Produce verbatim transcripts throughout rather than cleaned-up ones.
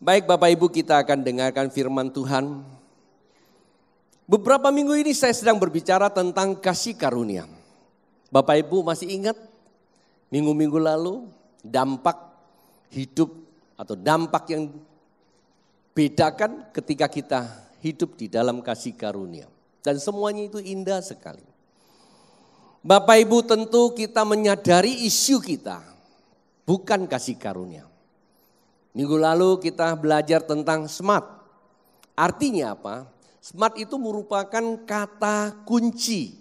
Baik Bapak Ibu, kita akan dengarkan firman Tuhan. Beberapa minggu ini saya sedang berbicara tentang kasih karunia. Bapak Ibu masih ingat minggu-minggu lalu dampak hidup atau dampak yang bedakan ketika kita hidup di dalam kasih karunia. Dan semuanya itu indah sekali. Bapak Ibu, tentu kita menyadari isu kita bukan kasih karunia. Minggu lalu kita belajar tentang SMART. Artinya apa? SMART itu merupakan kata kunci,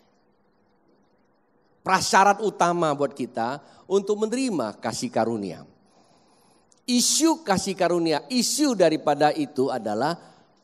prasyarat utama buat kita untuk menerima kasih karunia. Isu kasih karunia, isu daripada itu adalah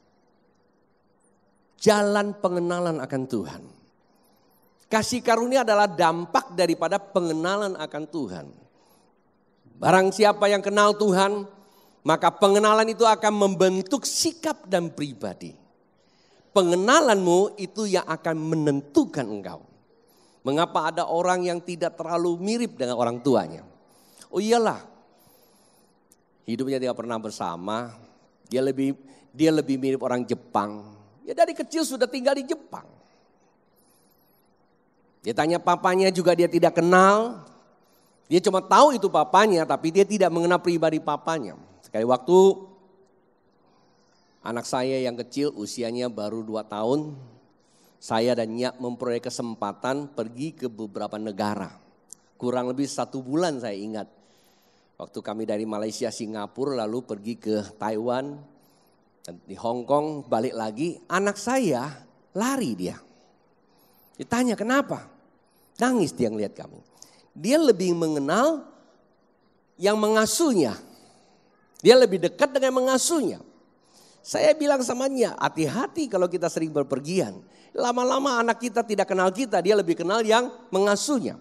jalan pengenalan akan Tuhan. Kasih karunia adalah dampak daripada pengenalan akan Tuhan. Barang siapa yang kenal Tuhan, maka pengenalan itu akan membentuk sikap dan pribadi. Pengenalanmu itu yang akan menentukan engkau. Mengapa ada orang yang tidak terlalu mirip dengan orang tuanya? Oh iyalah, hidupnya tidak pernah bersama, dia lebih dia lebih mirip orang Jepang. Ya dari kecil sudah tinggal di Jepang. Dia tanya papanya juga dia tidak kenal. Dia cuma tahu itu papanya, tapi dia tidak mengenal pribadi papanya. Sekali waktu anak saya yang kecil usianya baru dua tahun, saya dan Nyak memperoleh kesempatan pergi ke beberapa negara. Kurang lebih satu bulan saya ingat. Waktu kami dari Malaysia, Singapura lalu pergi ke Taiwan, dan di Hong Kong balik lagi, anak saya lari dia. Ditanya kenapa? Nangis dia ngeliat kami. Dia lebih mengenal yang mengasuhnya. Dia lebih dekat dengan mengasuhnya. Saya bilang sama dia, hati-hati kalau kita sering berpergian. Lama-lama anak kita tidak kenal kita, dia lebih kenal yang mengasuhnya.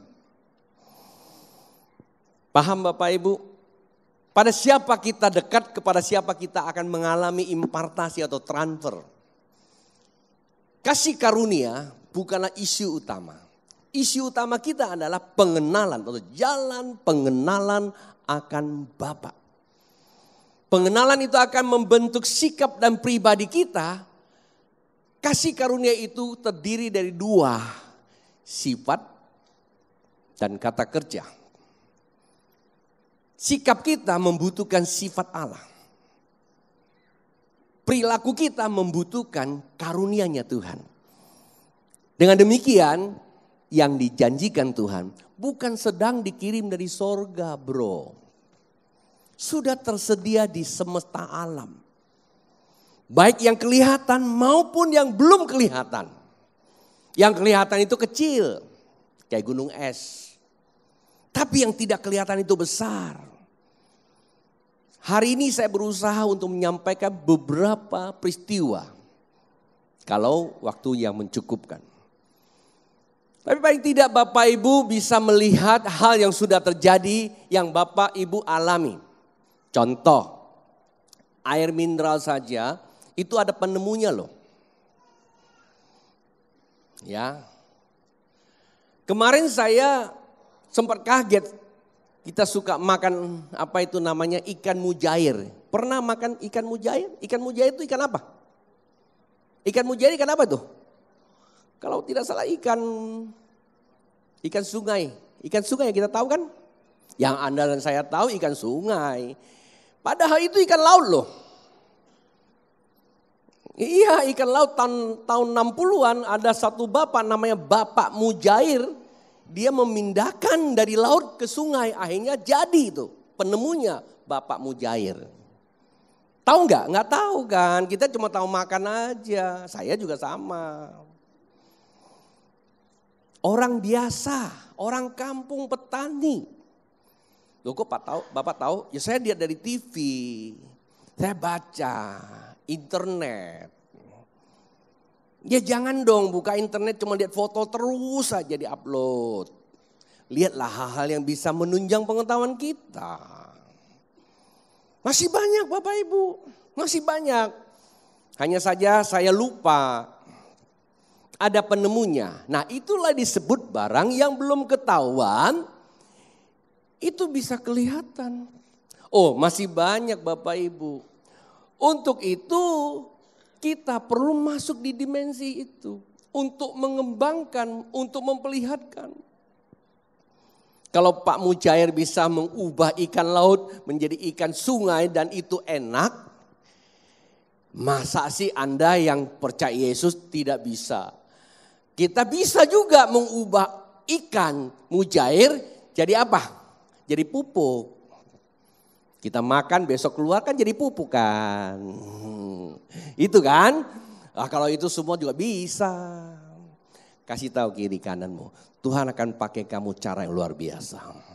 Paham Bapak Ibu? Pada siapa kita dekat, kepada siapa kita akan mengalami impartasi atau transfer. Kasih karunia bukanlah isu utama. Isu utama kita adalah pengenalan atau jalan pengenalan akan Bapa. Pengenalan itu akan membentuk sikap dan pribadi kita. Kasih karunia itu terdiri dari dua sifat dan kata kerja. Sikap kita membutuhkan sifat Allah. Perilaku kita membutuhkan karunia-Nya Tuhan. Dengan demikian, yang dijanjikan Tuhan bukan sedang dikirim dari sorga bro. Sudah tersedia di semesta alam. Baik yang kelihatan maupun yang belum kelihatan. Yang kelihatan itu kecil, kayak gunung es. Tapi yang tidak kelihatan itu besar. Hari ini saya berusaha untuk menyampaikan beberapa peristiwa. Kalau waktu yang mencukupkan. Tapi paling tidak Bapak Ibu bisa melihat hal yang sudah terjadi yang Bapak Ibu alami. Contoh, air mineral saja itu ada penemunya loh. Ya. Kemarin saya sempat kaget, kita suka makan apa itu namanya ikan mujair. Pernah makan ikan mujair? Ikan mujair itu ikan apa? Ikan mujair ikan apa tuh? Kalau tidak salah ikan ikan sungai. Ikan sungai yang kita tahu kan? Yang Anda dan saya tahu ikan sungai. Padahal itu ikan laut loh. Iya ikan laut tahun, tahun enam puluhan ada satu bapak namanya Bapak Mujair. Dia memindahkan dari laut ke sungai. Akhirnya jadi itu penemunya Bapak Mujair. Tahu nggak? Nggak tahu kan. Kita cuma tahu makan aja. Saya juga sama. Orang biasa, orang kampung petani. Loh kok Pak tahu, Bapak tahu? Ya saya lihat dari T V, saya baca, internet. Ya jangan dong buka internet cuma lihat foto terus saja di-upload. Lihatlah hal-hal yang bisa menunjang pengetahuan kita. Masih banyak Bapak Ibu, masih banyak. Hanya saja saya lupa. Ada penemunya. Nah itulah disebut barang yang belum ketahuan. Itu bisa kelihatan. Oh masih banyak Bapak Ibu. Untuk itu kita perlu masuk di dimensi itu. Untuk mengembangkan, untuk memperlihatkan. Kalau Pak Mujair bisa mengubah ikan laut menjadi ikan sungai dan itu enak. Masa sih Anda yang percaya Yesus tidak bisa? Kita bisa juga mengubah ikan mujair jadi apa? Jadi pupuk. Kita makan besok keluar kan jadi pupuk kan. Itu kan? Nah, kalau itu semua juga bisa. Kasih tahu kiri kananmu. Tuhan akan pakai kamu cara yang luar biasa.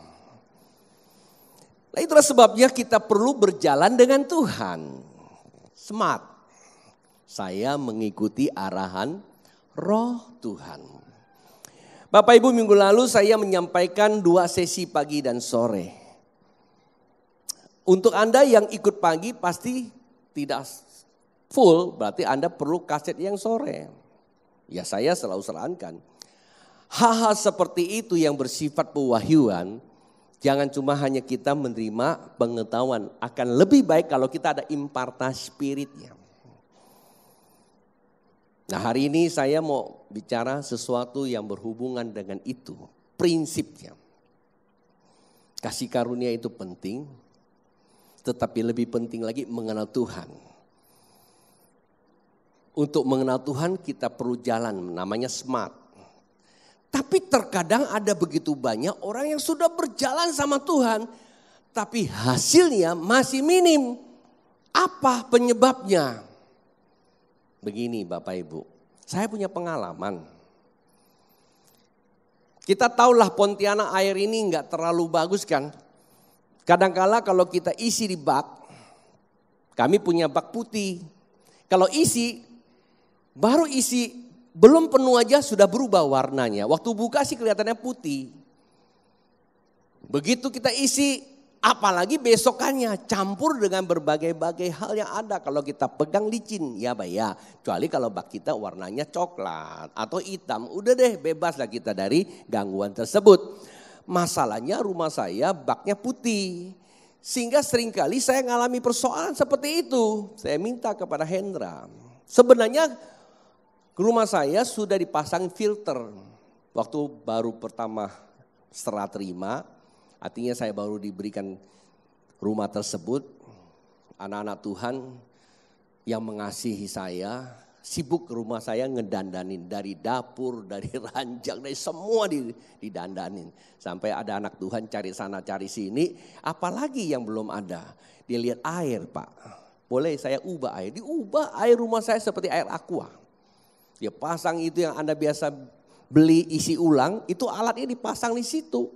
Nah, itulah sebabnya kita perlu berjalan dengan Tuhan. Smart. Saya mengikuti arahan Roh Tuhan. Bapak Ibu, minggu lalu saya menyampaikan dua sesi pagi dan sore. Untuk Anda yang ikut pagi pasti tidak full, berarti Anda perlu kaset yang sore. Ya saya selalu sarankan. Hal-hal seperti itu yang bersifat pewahyuan, jangan cuma hanya kita menerima pengetahuan. Akan lebih baik kalau kita ada impartasi spiritnya. Nah hari ini saya mau bicara sesuatu yang berhubungan dengan itu. Prinsipnya. Kasih karunia itu penting. Tetapi lebih penting lagi mengenal Tuhan. Untuk mengenal Tuhan kita perlu jalan namanya smart. Tapi terkadang ada begitu banyak orang yang sudah berjalan sama Tuhan. Tapi hasilnya masih minim. Apa penyebabnya? Begini Bapak Ibu, saya punya pengalaman. Kita tahulah Pontianak air ini enggak terlalu bagus kan. Kadangkala kalau kita isi di bak, kami punya bak putih. Kalau isi, baru isi belum penuh aja sudah berubah warnanya. Waktu buka sih kelihatannya putih. Begitu kita isi, apalagi besokannya campur dengan berbagai-bagai hal yang ada. Kalau kita pegang licin, ya Pak ya. Kecuali kalau bak kita warnanya coklat atau hitam. Udah deh bebas lah kita dari gangguan tersebut. Masalahnya rumah saya baknya putih. Sehingga seringkali saya mengalami persoalan seperti itu. Saya minta kepada Hendra. Sebenarnya rumah saya sudah dipasang filter. Waktu baru pertama serah terima. Artinya saya baru diberikan rumah tersebut. Anak-anak Tuhan yang mengasihi saya. Sibuk rumah saya ngedandanin. Dari dapur, dari ranjang, dari semua didandanin. Sampai ada anak Tuhan cari sana cari sini. Apalagi yang belum ada. Dia lihat air Pak. Boleh saya ubah air. Diubah air rumah saya seperti air aqua. Dia pasang itu yang Anda biasa beli isi ulang. Itu alatnya dipasang di situ.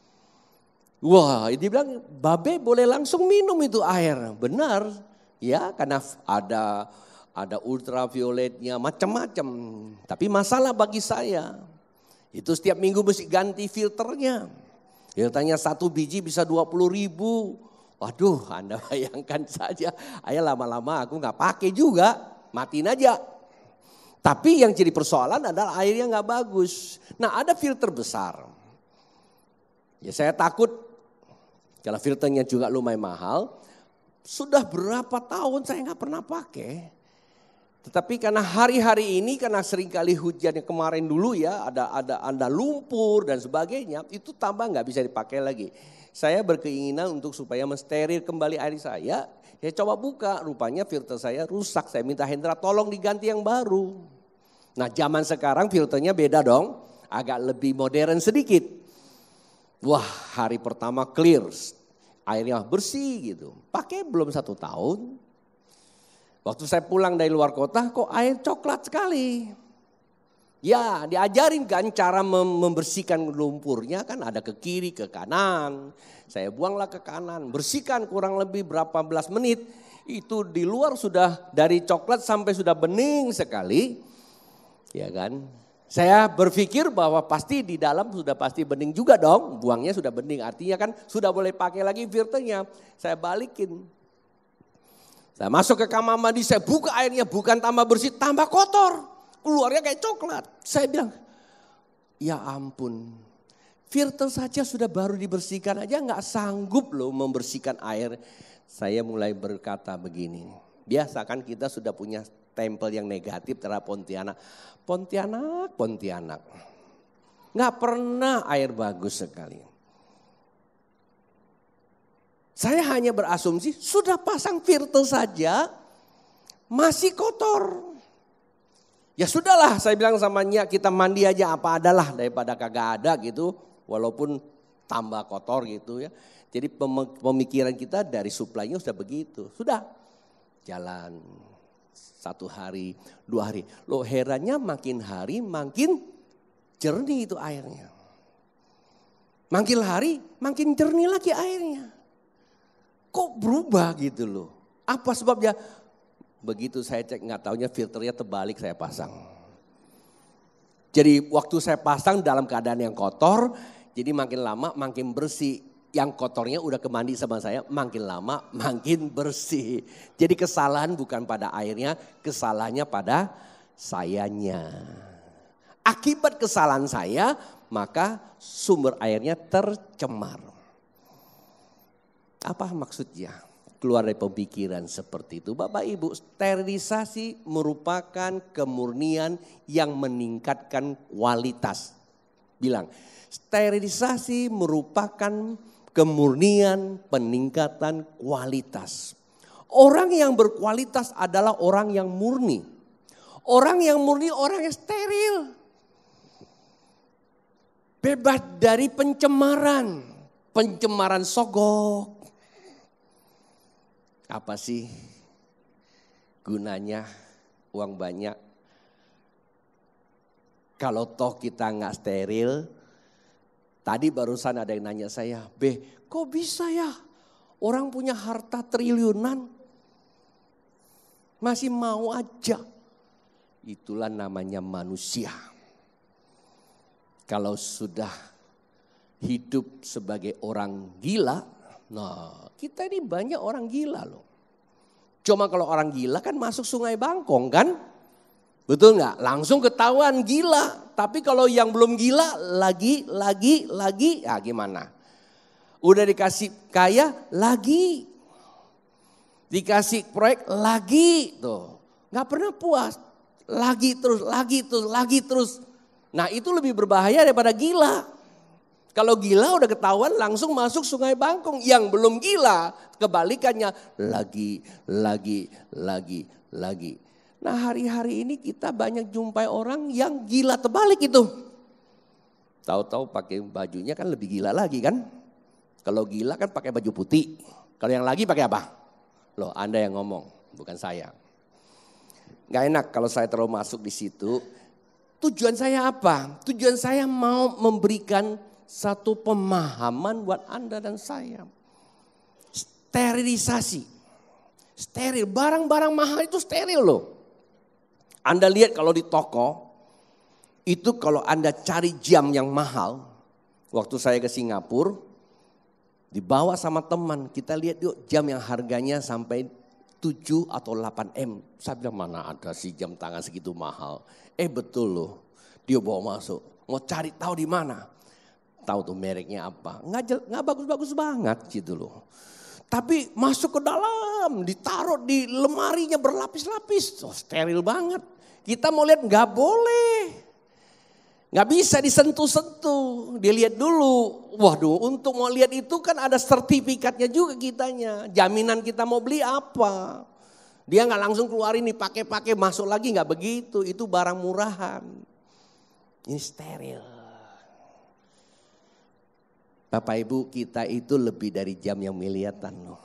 Wah, dia bilang, Babe boleh langsung minum itu air. Benar, ya karena ada ada ultravioletnya, macam-macam. Tapi masalah bagi saya, itu setiap minggu mesti ganti filternya. Filternya satu biji bisa dua puluh ribu. Waduh, Anda bayangkan saja, ayah lama-lama aku gak pakai juga, matiin aja. Tapi yang jadi persoalan adalah airnya gak bagus. Nah ada filter besar. Ya saya takut. Kalau filternya juga lumayan mahal, sudah berapa tahun saya nggak pernah pakai. Tetapi karena hari-hari ini, karena seringkali hujan yang kemarin dulu ya, ada ada ada lumpur dan sebagainya, itu tambah nggak bisa dipakai lagi. Saya berkeinginan untuk supaya mensteril kembali air saya, saya coba buka, rupanya filter saya rusak. Saya minta Hendra tolong diganti yang baru. Nah zaman sekarang filternya beda dong, agak lebih modern sedikit. Wah hari pertama clear, airnya bersih gitu. Pakai belum satu tahun. Waktu saya pulang dari luar kota kok air coklat sekali. Ya diajarin kan cara membersihkan lumpurnya kan ada ke kiri ke kanan. Saya buanglah ke kanan, bersihkan kurang lebih berapa belas menit. Itu di luar sudah dari coklat sampai sudah bening sekali. Ya kan. Saya berpikir bahwa pasti di dalam sudah pasti bening juga dong. Buangnya sudah bening. Artinya kan sudah boleh pakai lagi filternya. Saya balikin. Saya masuk ke kamar mandi. Saya buka airnya bukan tambah bersih. Tambah kotor. Keluarnya kayak coklat. Saya bilang. Ya ampun. Filter saja sudah baru dibersihkan aja. Gak sanggup loh membersihkan air. Saya mulai berkata begini. Biasa kan kita sudah punya stempel yang negatif terhadap Pontianak. Pontianak, Pontianak. Nggak pernah air bagus sekali. Saya hanya berasumsi sudah pasang filter saja masih kotor. Ya sudahlah, saya bilang sama Nya, kita mandi aja apa adalah daripada kagak ada gitu. Walaupun tambah kotor gitu ya. Jadi pemikiran kita dari suplainya sudah begitu. Sudah jalan satu hari, dua hari. Loh herannya makin hari makin jernih itu airnya. Makin hari makin jernih lagi airnya. Kok berubah gitu loh. Apa sebabnya? Begitu saya cek nggak taunya filternya terbalik saya pasang. Jadi waktu saya pasang dalam keadaan yang kotor, jadi makin lama makin bersih. Yang kotornya udah kemandi sama saya, makin lama makin bersih. Jadi kesalahan bukan pada airnya, kesalahannya pada sayanya. Akibat kesalahan saya, maka sumber airnya tercemar. Apa maksudnya? Keluar dari pemikiran seperti itu. Bapak Ibu, sterilisasi merupakan kemurnian yang meningkatkan kualitas. Bilang, sterilisasi merupakan kemurnian peningkatan kualitas. Orang yang berkualitas adalah orang yang murni. Orang yang murni orang yang steril. Bebas dari pencemaran. Pencemaran sogok. Apa sih gunanya uang banyak? Kalau toh kita nggak steril. Tadi barusan ada yang nanya saya, "Beh, kok bisa ya orang punya harta triliunan masih mau aja?" Itulah namanya manusia. Kalau sudah hidup sebagai orang gila, nah kita ini banyak orang gila loh. Cuma kalau orang gila kan masuk Sungai Bangkong kan? Betul nggak? Langsung ketahuan gila. Tapi kalau yang belum gila lagi, lagi, lagi, ya gimana? Udah dikasih kaya lagi. Dikasih proyek lagi tuh. Nggak pernah puas. Lagi terus, lagi terus, lagi terus. Nah itu lebih berbahaya daripada gila. Kalau gila udah ketahuan langsung masuk Sungai Bangkong. Yang belum gila kebalikannya lagi, lagi, lagi, lagi. Nah hari-hari ini kita banyak jumpai orang yang gila terbalik itu. Tahu-tahu pakai bajunya kan lebih gila lagi kan. Kalau gila kan pakai baju putih. Kalau yang lagi pakai apa? Loh Anda yang ngomong, bukan saya. Gak enak kalau saya terlalu masuk di situ. Tujuan saya apa? Tujuan saya mau memberikan satu pemahaman buat Anda dan saya. Sterilisasi. Steril, barang-barang mahal itu steril loh. Anda lihat kalau di toko, itu kalau Anda cari jam yang mahal, waktu saya ke Singapura, dibawa sama teman, kita lihat yuk jam yang harganya sampai tujuh atau delapan M. Saya bilang mana ada sih jam tangan segitu mahal. Eh betul loh, dia bawa masuk, mau cari tahu di mana. Tahu tuh mereknya apa, nggak, nggak bagus-bagus banget gitu loh. Tapi masuk ke dalam, ditaruh di lemarinya berlapis-lapis, oh, steril banget. Kita mau lihat nggak boleh, nggak bisa disentuh-sentuh. Dilihat dulu, waduh untuk mau lihat itu kan ada sertifikatnya juga kitanya. Jaminan kita mau beli apa. Dia nggak langsung keluarin nih pakai-pakai masuk lagi nggak begitu. Itu barang murahan. Ini steril. Bapak Ibu kita itu lebih dari jam yang miliatan loh.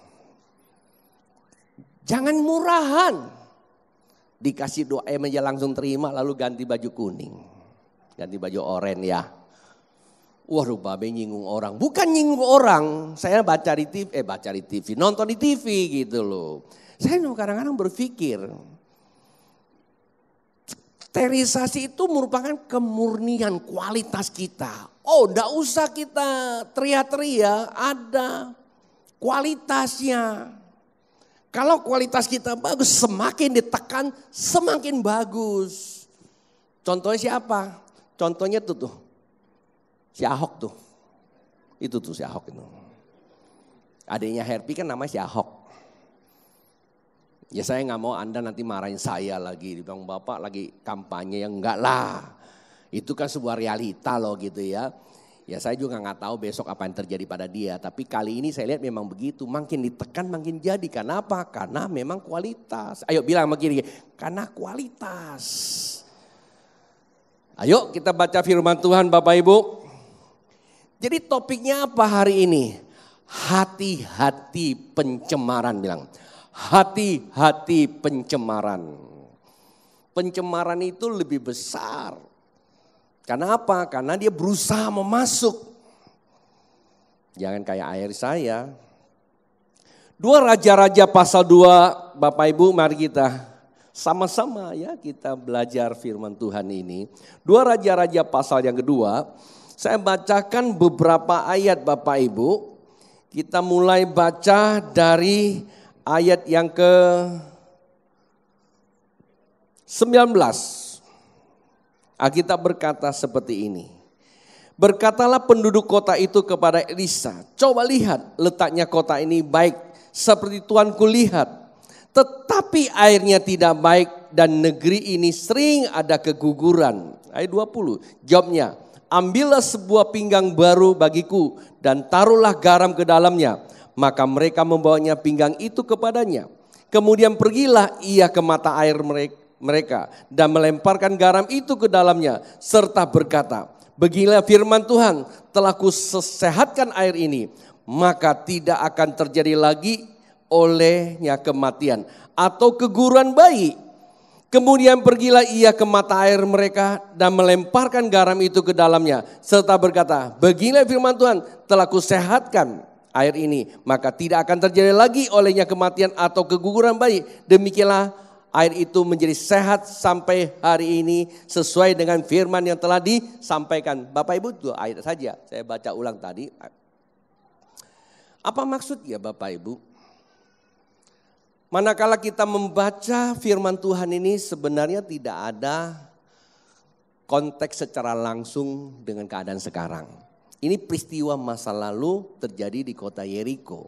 Jangan murahan. Dikasih doa aja langsung terima lalu ganti baju kuning. Ganti baju oranye ya. Waduh babe nyinggung orang. Bukan nyinggung orang. Saya baca di T V, eh baca di T V, nonton di T V gitu loh. Saya kadang-kadang berpikir. Sterilisasi itu merupakan kemurnian kualitas kita. Oh enggak usah kita teriak-teriak, ada kualitasnya. Kalau kualitas kita bagus, semakin ditekan semakin bagus. Contohnya siapa? Contohnya tuh tuh, si Ahok tuh. Itu tuh si Ahok itu. Adiknya Herpi kan namanya si Ahok. Ya saya nggak mau Anda nanti marahin saya lagi, dibilang Bapak lagi kampanye, yang enggak lah. Itu kan sebuah realita loh gitu ya. Ya saya juga nggak tahu besok apa yang terjadi pada dia. Tapi kali ini saya lihat memang begitu, makin ditekan makin jadi. Karena apa? Karena memang kualitas. Ayo bilang begini, karena kualitas. Ayo kita baca firman Tuhan Bapak Ibu. Jadi topiknya apa hari ini? Hati-hati pencemaran, bilang. Hati-hati pencemaran. Pencemaran itu lebih besar. Karena apa? Karena dia berusaha memasuk. Jangan kayak air saya. Dua Raja-Raja pasal dua, Bapak Ibu mari kita sama-sama ya kita belajar firman Tuhan ini. Dua Raja-Raja pasal yang kedua, saya bacakan beberapa ayat Bapak Ibu. Kita mulai baca dari ayat yang ke sembilan belas. Alkitab berkata seperti ini. Berkatalah penduduk kota itu kepada Elisa, coba lihat letaknya kota ini baik seperti tuanku lihat. Tetapi airnya tidak baik dan negeri ini sering ada keguguran. Ayat dua puluh, jawabnya, ambillah sebuah pinggang baru bagiku dan taruhlah garam ke dalamnya. Maka mereka membawanya pinggang itu kepadanya. Kemudian pergilah ia ke mata air mereka dan melemparkan garam itu ke dalamnya. Serta berkata, beginilah firman Tuhan, telah kusehatkan air ini. Maka tidak akan terjadi lagi olehnya kematian atau keguguran bayi. Kemudian pergilah ia ke mata air mereka dan melemparkan garam itu ke dalamnya. Serta berkata, beginilah firman Tuhan, telah kusehatkan air ini, maka tidak akan terjadi lagi olehnya kematian atau keguguran bayi. Demikianlah air itu menjadi sehat sampai hari ini sesuai dengan firman yang telah disampaikan. Bapak Ibu, dua ayat saja saya baca ulang tadi. Apa maksudnya Bapak Ibu? Manakala kita membaca firman Tuhan ini sebenarnya tidak ada konteks secara langsung dengan keadaan sekarang. Ini peristiwa masa lalu terjadi di kota Yeriko.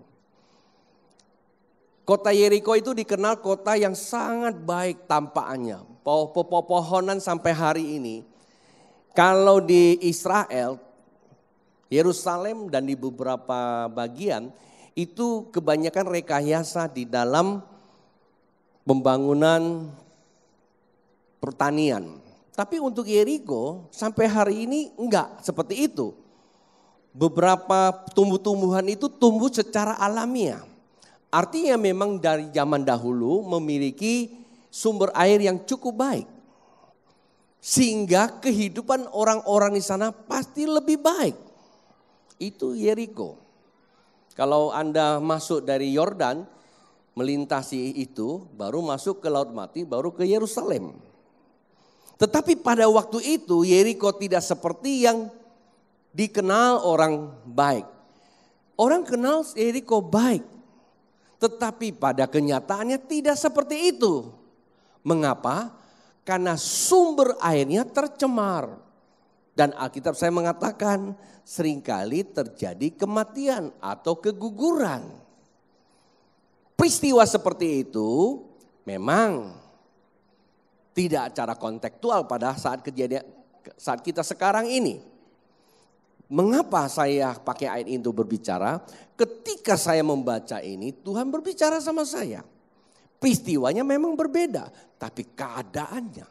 Kota Yeriko itu dikenal kota yang sangat baik tampaannya. Pepohonan sampai hari ini. Kalau di Israel, Yerusalem dan di beberapa bagian itu kebanyakan rekayasa di dalam pembangunan pertanian. Tapi untuk Yeriko sampai hari ini enggak seperti itu. Beberapa tumbuh-tumbuhan itu tumbuh secara alamiah. Artinya memang dari zaman dahulu memiliki sumber air yang cukup baik. Sehingga kehidupan orang-orang di sana pasti lebih baik. Itu Yeriko. Kalau Anda masuk dari Yordan, melintasi itu, baru masuk ke Laut Mati, baru ke Yerusalem. Tetapi pada waktu itu Yeriko tidak seperti yang dikenal orang baik. Orang kenal Yeriko baik. Tetapi pada kenyataannya tidak seperti itu. Mengapa? Karena sumber airnya tercemar. Dan Alkitab saya mengatakan seringkali terjadi kematian atau keguguran. Peristiwa seperti itu memang tidak secara kontekstual pada saat kejadian saat kita sekarang ini. Mengapa saya pakai ayat itu berbicara? Ketika saya membaca ini, Tuhan berbicara sama saya. Peristiwanya memang berbeda, tapi keadaannya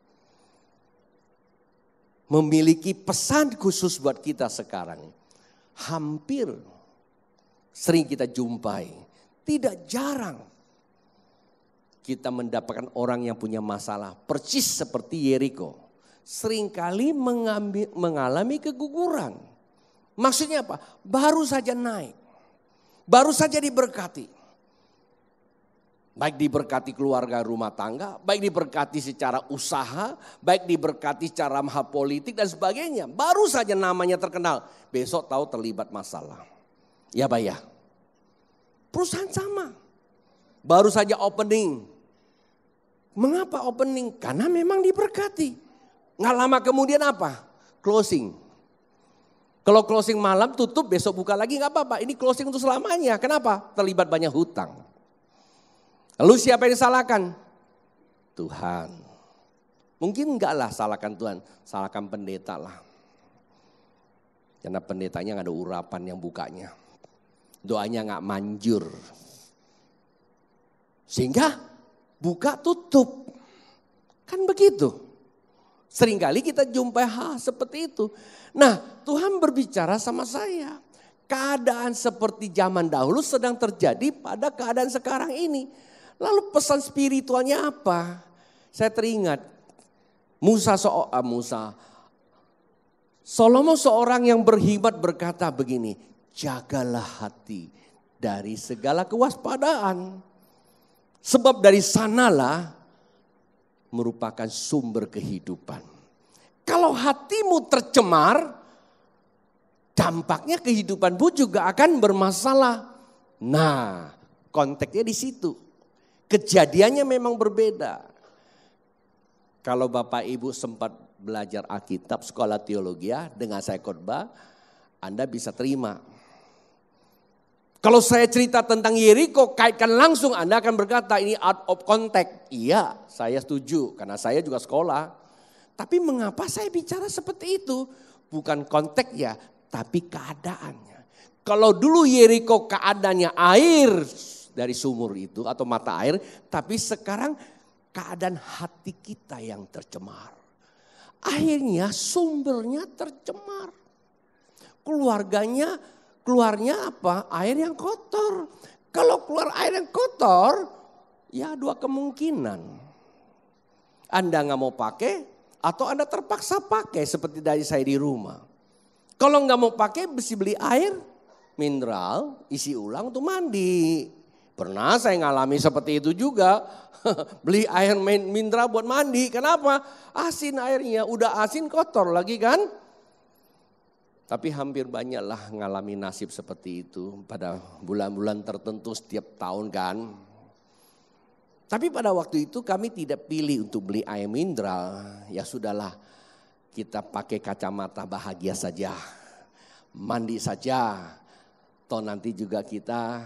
memiliki pesan khusus buat kita sekarang. Hampir sering kita jumpai, tidak jarang kita mendapatkan orang yang punya masalah persis seperti Yeriko. Seringkali mengambil, mengalami keguguran. Maksudnya apa? Baru saja naik. Baru saja diberkati. Baik diberkati keluarga rumah tangga, baik diberkati secara usaha, baik diberkati secara hal politik dan sebagainya. Baru saja namanya terkenal, besok tahu terlibat masalah. Ya Pak ya. Perusahaan sama. Baru saja opening. Mengapa opening? Karena memang diberkati. Nggak lama kemudian apa? Closing. Kalau closing malam tutup besok buka lagi nggak apa-apa. Ini closing untuk selamanya. Kenapa? Terlibat banyak hutang. Lalu siapa yang disalahkan? Tuhan. Mungkin enggak lah salahkan Tuhan, salahkan pendeta lah. Karena pendetanya nggak ada urapan yang bukanya. Doanya nggak manjur. Sehingga buka tutup. Kan begitu. Seringkali kita jumpai hal seperti itu. Nah, Tuhan berbicara sama saya. Keadaan seperti zaman dahulu sedang terjadi pada keadaan sekarang ini. Lalu pesan spiritualnya apa? Saya teringat Musa so ah, Musa Salomo seorang yang berhikmat berkata begini, jagalah hati dari segala kewaspadaan. Sebab dari sanalah merupakan sumber kehidupan. Kalau hatimu tercemar, dampaknya kehidupanmu juga akan bermasalah. Nah, konteksnya di situ. Kejadiannya memang berbeda. Kalau Bapak Ibu sempat belajar Alkitab, sekolah teologi dengan saya khotbah, Anda bisa terima. Kalau saya cerita tentang Yeriko, kaitkan langsung, Anda akan berkata ini out of context. Iya, saya setuju karena saya juga sekolah. Tapi mengapa saya bicara seperti itu? Bukan konteks ya, tapi keadaannya. Kalau dulu Yeriko keadaannya air dari sumur itu atau mata air, tapi sekarang keadaan hati kita yang tercemar. Akhirnya sumbernya tercemar. Keluarganya, keluarnya apa? Air yang kotor. Kalau keluar air yang kotor, ya dua kemungkinan. Anda nggak mau pakai atau Anda terpaksa pakai seperti dari saya di rumah. Kalau nggak mau pakai, mesti beli air mineral, isi ulang untuk mandi. Pernah saya ngalami seperti itu juga. Beli air mineral buat mandi. Kenapa? Asin airnya. Udah asin kotor lagi kan. Tapi hampir banyaklah ngalami nasib seperti itu. Pada bulan-bulan tertentu setiap tahun kan. Tapi pada waktu itu kami tidak pilih untuk beli air mineral. Ya sudahlah. Kita pakai kacamata bahagia saja. Mandi saja. Toh nanti juga kita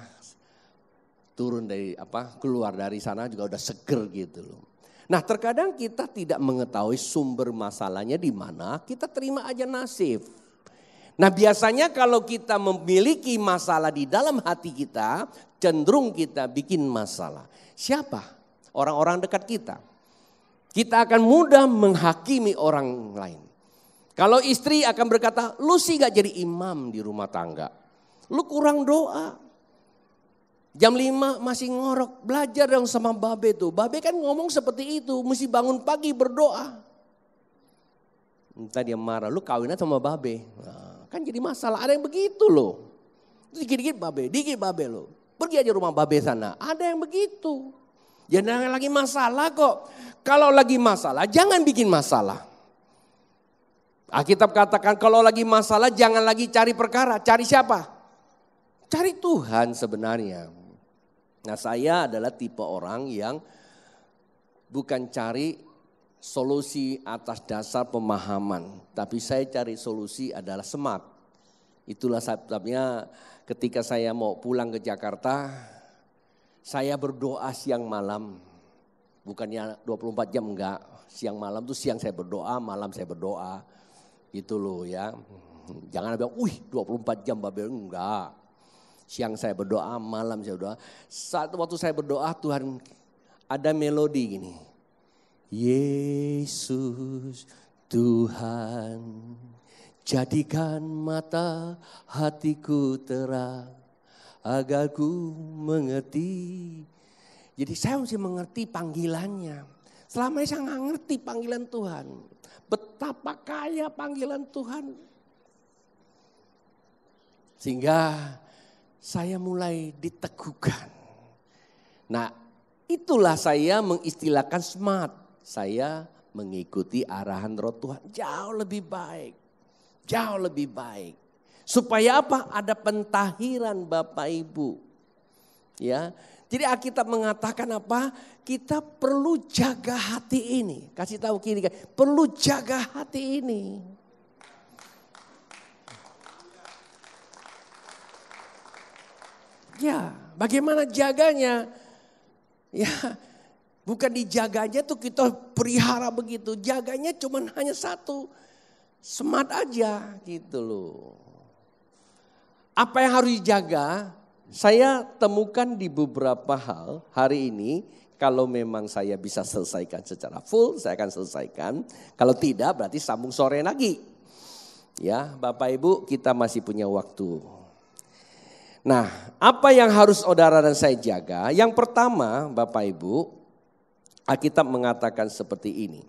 turun dari apa keluar dari sana juga udah seger gitu loh. Nah, terkadang kita tidak mengetahui sumber masalahnya di mana, kita terima aja nasib. Nah, biasanya kalau kita memiliki masalah di dalam hati kita, cenderung kita bikin masalah. Siapa? Orang-orang dekat kita. Kita akan mudah menghakimi orang lain. Kalau istri akan berkata, lu sih gak jadi imam di rumah tangga. Lu kurang doa. Jam lima masih ngorok, belajar dong sama babe tuh. Babe kan ngomong seperti itu, mesti bangun pagi berdoa. Entah dia marah, lu kawin sama babe. Nah, kan jadi masalah, ada yang begitu loh. Dikit-dikit babe, dikit babe lo. Pergi aja rumah babe sana, ada yang begitu. Jangan lagi masalah kok. Kalau lagi masalah, jangan bikin masalah. Alkitab katakan kalau lagi masalah jangan lagi cari perkara, cari siapa? Cari Tuhan sebenarnya. Nah, saya adalah tipe orang yang bukan cari solusi atas dasar pemahaman. Tapi saya cari solusi adalah smart. Itulah sebabnya ketika saya mau pulang ke Jakarta, saya berdoa siang malam. Bukannya dua puluh empat jam enggak. Siang malam tuh siang saya berdoa, malam saya berdoa. Gitu loh ya. Jangan bilang, wih dua puluh empat jam Babel, enggak. Siang saya berdoa, malam saya berdoa. Saat waktu saya berdoa Tuhan ada melodi gini. Yesus Tuhan, jadikan mata hatiku terang, agar ku mengerti. Jadi saya mesti mengerti panggilannya. Selama ini saya nggak ngerti panggilan Tuhan. Betapa kaya panggilan Tuhan. Sehingga saya mulai diteguhkan. Nah, itulah saya mengistilahkan smart. Saya mengikuti arahan Roh Tuhan jauh lebih baik. Jauh lebih baik. Supaya apa? Ada pentahiran Bapak Ibu. Ya. Jadi Alkitab mengatakan apa? Kita perlu jaga hati ini. Kasih tahu kiri, perlu jaga hati ini. Ya, bagaimana jaganya? Ya, bukan dijaganya tuh kita pelihara begitu. Jaganya cuma hanya satu. Smart aja gitu loh. Apa yang harus dijaga? Saya temukan di beberapa hal hari ini. Kalau memang saya bisa selesaikan secara full, saya akan selesaikan. Kalau tidak berarti sambung sore lagi. Ya, Bapak Ibu, kita masih punya waktu. Nah, apa yang harus saudara dan saya jaga? Yang pertama, Bapak Ibu, Alkitab mengatakan seperti ini.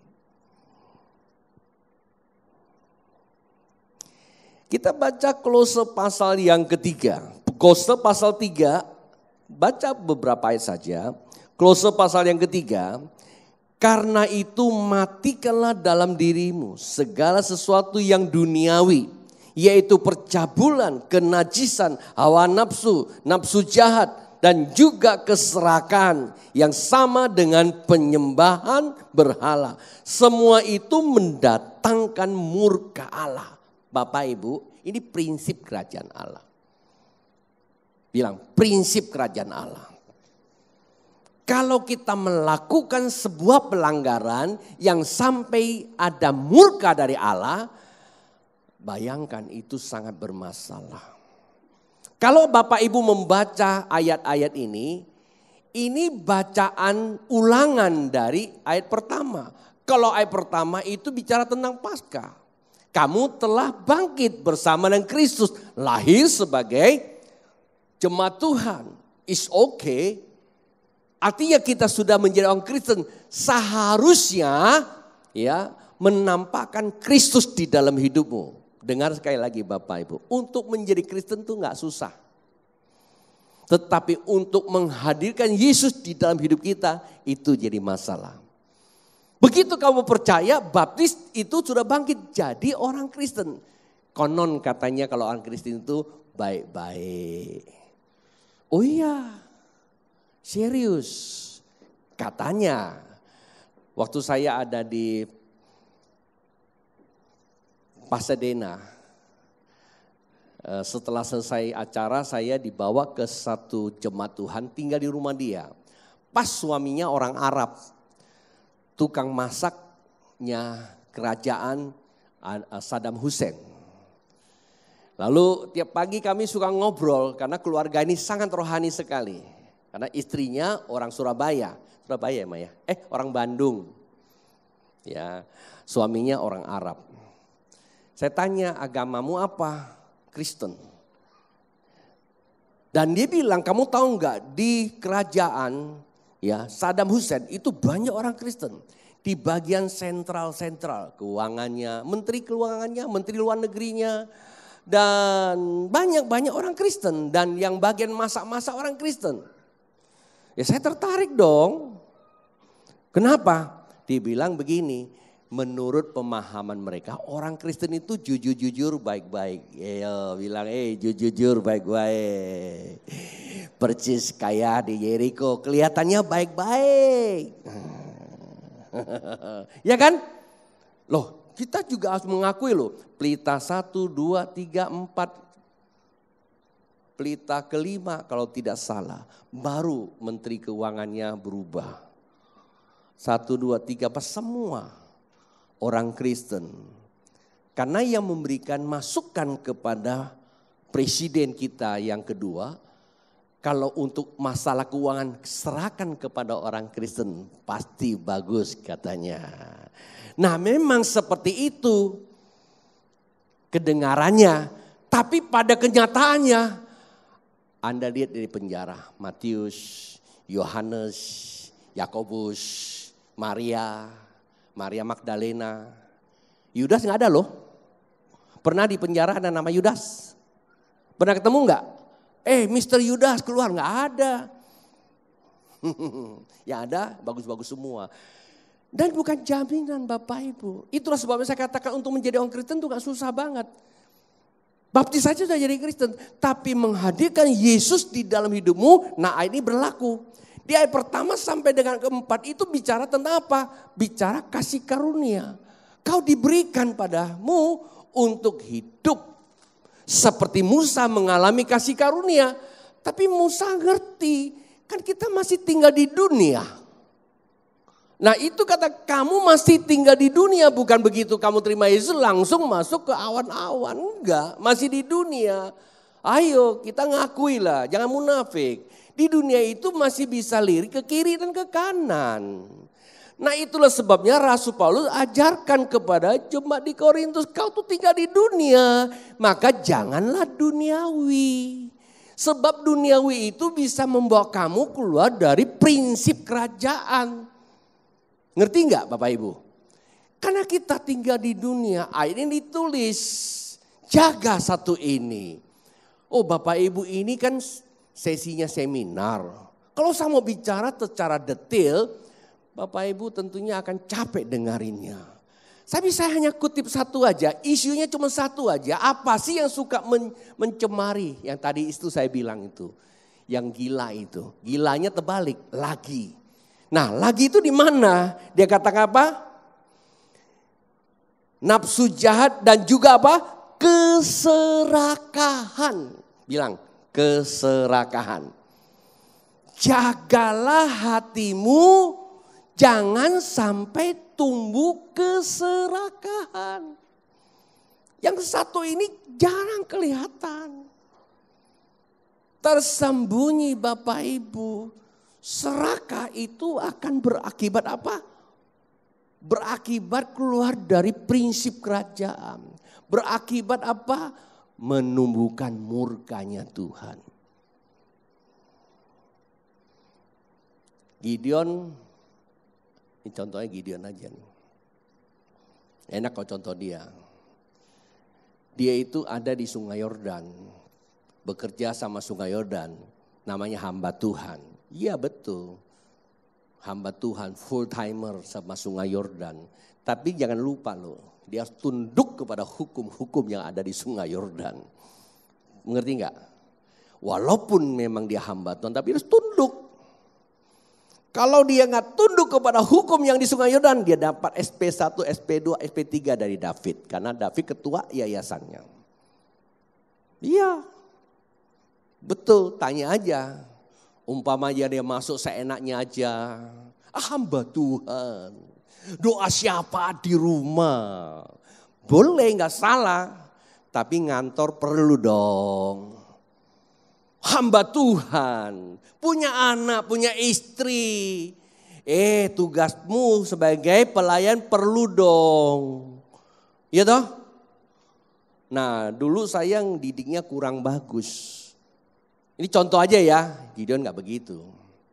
Kita baca Kolose pasal yang ketiga. Kolose pasal tiga, baca beberapa ayat saja. Kolose pasal yang ketiga. Karena itu matikanlah dalam dirimu segala sesuatu yang duniawi. Yaitu percabulan, kenajisan, hawa nafsu, nafsu jahat. Dan juga keserakan yang sama dengan penyembahan berhala. Semua itu mendatangkan murka Allah. Bapak Ibu, ini prinsip kerajaan Allah. Bilang prinsip kerajaan Allah. Kalau kita melakukan sebuah pelanggaran yang sampai ada murka dari Allah, bayangkan itu sangat bermasalah. Kalau Bapak Ibu membaca ayat-ayat ini, ini bacaan ulangan dari ayat pertama. Kalau ayat pertama itu bicara tentang Paskah. Kamu telah bangkit bersama dengan Kristus, lahir sebagai jemaat Tuhan. It's okay. Artinya kita sudah menjadi orang Kristen, seharusnya ya menampakkan Kristus di dalam hidupmu. Dengar sekali lagi Bapak Ibu, untuk menjadi Kristen itu gak susah. Tetapi untuk menghadirkan Yesus di dalam hidup kita, itu jadi masalah. Begitu kamu percaya, baptis itu sudah bangkit jadi orang Kristen. Konon katanya kalau orang Kristen itu baik-baik. Oh iya, serius. Katanya, waktu saya ada di Pasadena, setelah selesai acara saya dibawa ke satu jemaat Tuhan tinggal di rumah dia. Pas suaminya orang Arab. Tukang masaknya kerajaan Saddam Hussein. Lalu tiap pagi kami suka ngobrol karena keluarga ini sangat rohani sekali. Karena istrinya orang Surabaya. Surabaya ya Maya? Eh orang Bandung. Ya, suaminya orang Arab. Saya tanya agamamu apa? Kristen. Dan dia bilang kamu tahu nggak di kerajaan ya, Saddam Hussein itu banyak orang Kristen. Di bagian sentral-sentral keuangannya, menteri keuangannya, menteri luar negerinya. Dan banyak-banyak orang Kristen. Dan yang bagian masak-masak orang Kristen. Ya saya tertarik dong. Kenapa? Dia bilang begini, menurut pemahaman mereka orang Kristen itu jujur-jujur baik-baik. Ya bilang eh jujur-jujur baik-baik. Percis kayak di Jericho kelihatannya baik-baik. Ya kan? Loh kita juga harus mengakui loh. Pelita satu, dua, tiga, empat. Pelita kelima kalau tidak salah. Baru menteri keuangannya berubah. Satu, dua, tiga, pas semua orang Kristen. Karena yang memberikan masukan kepada presiden kita yang kedua. Kalau untuk masalah keuangan serahkan kepada orang Kristen pasti bagus katanya. Nah memang seperti itu kedengarannya. Tapi pada kenyataannya Anda lihat dari penjara Matius, Yohanes, Yakobus, Maria, Maria Magdalena. Yudas gak ada loh. Pernah di penjara ada nama Yudas? Pernah ketemu gak? Eh mister Yudas keluar, gak ada. Yang ada bagus-bagus semua. Dan bukan jaminan Bapak Ibu. Itulah sebabnya saya katakan untuk menjadi orang Kristen itu gak susah banget. Baptis saja sudah jadi Kristen. Tapi menghadirkan Yesus di dalam hidupmu, nah ini berlaku. Di ayat pertama sampai dengan keempat itu bicara tentang apa? Bicara kasih karunia. Kau diberikan padamu untuk hidup. Seperti Musa mengalami kasih karunia. Tapi Musa ngerti Kan kita masih tinggal di dunia. Nah itu kata kamu masih tinggal di dunia, bukan begitu kamu terima Yesus langsung masuk ke awan-awan. Enggak, masih di dunia. Ayo kita ngakui lah, jangan munafik. Di dunia itu masih bisa lirik ke kiri dan ke kanan. Nah itulah sebabnya Rasul Paulus ajarkan kepada jemaat di Korintus, kau tuh tinggal di dunia, maka janganlah duniawi. Sebab duniawi itu bisa membawa kamu keluar dari prinsip kerajaan. Ngerti nggak Bapak Ibu? Karena kita tinggal di dunia, ayat ini ditulis, jaga satu ini. Oh Bapak Ibu ini kan sesinya seminar. Kalau saya mau bicara secara detail, Bapak Ibu tentunya akan capek dengarinnya. Tapi saya hanya kutip satu aja, isunya cuma satu aja. Apa sih yang suka men- mencemari? Yang tadi itu saya bilang itu, yang gila itu. Gilanya terbalik, lagi. Nah lagi itu di mana? Dia katakan apa? Nafsu jahat dan juga apa? Keserakahan. Bilang keserakahan. Jagalah hatimu, jangan sampai tumbuh keserakahan. Yang satu ini jarang kelihatan. Tersembunyi Bapak Ibu. Serakah itu akan berakibat apa? Berakibat keluar dari prinsip kerajaan. Berakibat apa? Menumbuhkan murkanya Tuhan. Gideon, ini contohnya Gideon aja nih. Enak kok contoh dia. Dia itu ada di Sungai Yordan. Bekerja sama Sungai Yordan. Namanya hamba Tuhan. Iya betul, hamba Tuhan full timer sama Sungai Yordan. Tapi jangan lupa loh, dia harus tunduk kepada hukum-hukum yang ada di Sungai Yordan. Mengerti nggak? Walaupun memang dia hamba Tuhan, tapi harus tunduk. Kalau dia nggak tunduk kepada hukum yang di Sungai Yordan, dia dapat S P satu, S P dua, S P tiga dari David. Karena David ketua yayasannya. Iya, betul, tanya aja. Umpamanya dia masuk seenaknya aja. Ah, hamba Tuhan. Doa siapa di rumah. Boleh gak salah. Tapi ngantor perlu dong. Hamba Tuhan. Punya anak, punya istri. Eh tugasmu sebagai pelayan perlu dong. Iya toh? Nah dulu saya yang didiknya kurang bagus. Ini contoh aja ya, Gideon gak begitu.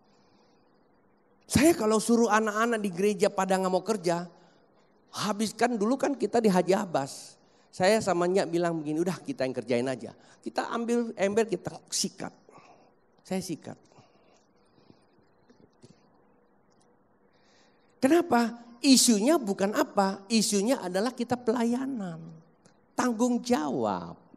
Saya kalau suruh anak-anak di gereja pada gak mau kerja, habiskan dulu kan kita di Haji Abbas. Saya sama Nyak bilang begini, udah kita yang kerjain aja. Kita ambil ember, kita sikat. Saya sikat. Kenapa? Isunya bukan apa, isunya adalah kita pelayanan. Tanggung jawab.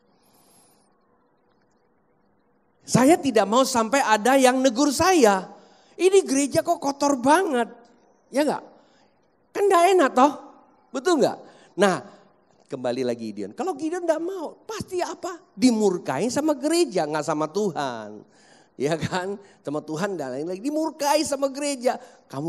Saya tidak mau sampai ada yang negur saya. Ini gereja kok kotor banget. Ya enggak? Kan enggak enak toh. Betul enggak? Nah kembali lagi Gideon. Kalau Gideon enggak mau pasti apa? Dimurkai sama gereja enggak sama Tuhan. Ya kan? Sama Tuhan dan lain lagi. Dimurkai sama gereja. Kamu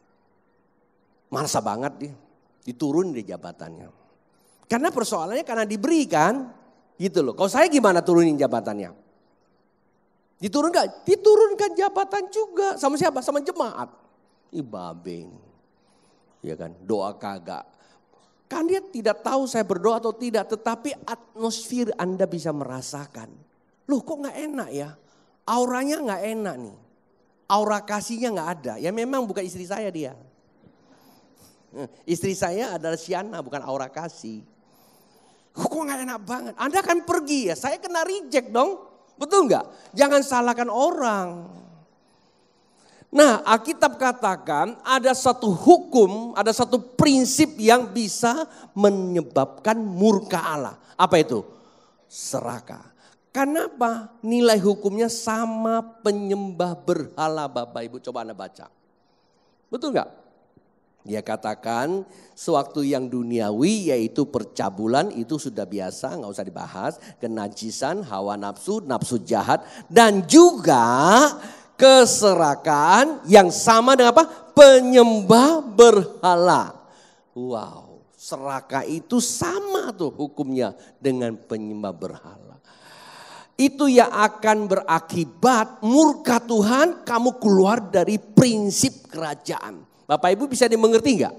masa banget dia. Diturun di jabatannya. Karena persoalannya karena diberikan. Gitu loh. Kalau saya gimana turunin jabatannya? Diturunkan, diturunkan jabatan juga. Sama siapa? Sama jemaat. Ih babeng. Ya kan, doa kagak. Kan dia tidak tahu saya berdoa atau tidak. Tetapi atmosfer Anda bisa merasakan. Loh kok gak enak ya? Auranya gak enak nih. Aura kasihnya gak ada. Ya memang bukan istri saya dia. Istri saya adalah Siana, bukan aura kasih. Kok gak enak banget? Anda akan pergi ya, saya kena reject dong. Betul nggak? Jangan salahkan orang. Nah Alkitab katakan ada satu hukum, ada satu prinsip yang bisa menyebabkan murka Allah. Apa itu? Serakah. Kenapa? Nilai hukumnya sama penyembah berhala Bapak Ibu. Coba Anda baca. Betul nggak? Dia katakan sewaktu yang duniawi yaitu percabulan itu sudah biasa, nggak usah dibahas. Kenajisan, hawa nafsu, nafsu jahat dan juga Keserakahan yang sama dengan apa? Penyembah berhala. Wow, serakah itu sama tuh hukumnya dengan penyembah berhala. Itu yang akan berakibat murka Tuhan, kamu keluar dari prinsip kerajaan. Bapak Ibu bisa dimengerti enggak?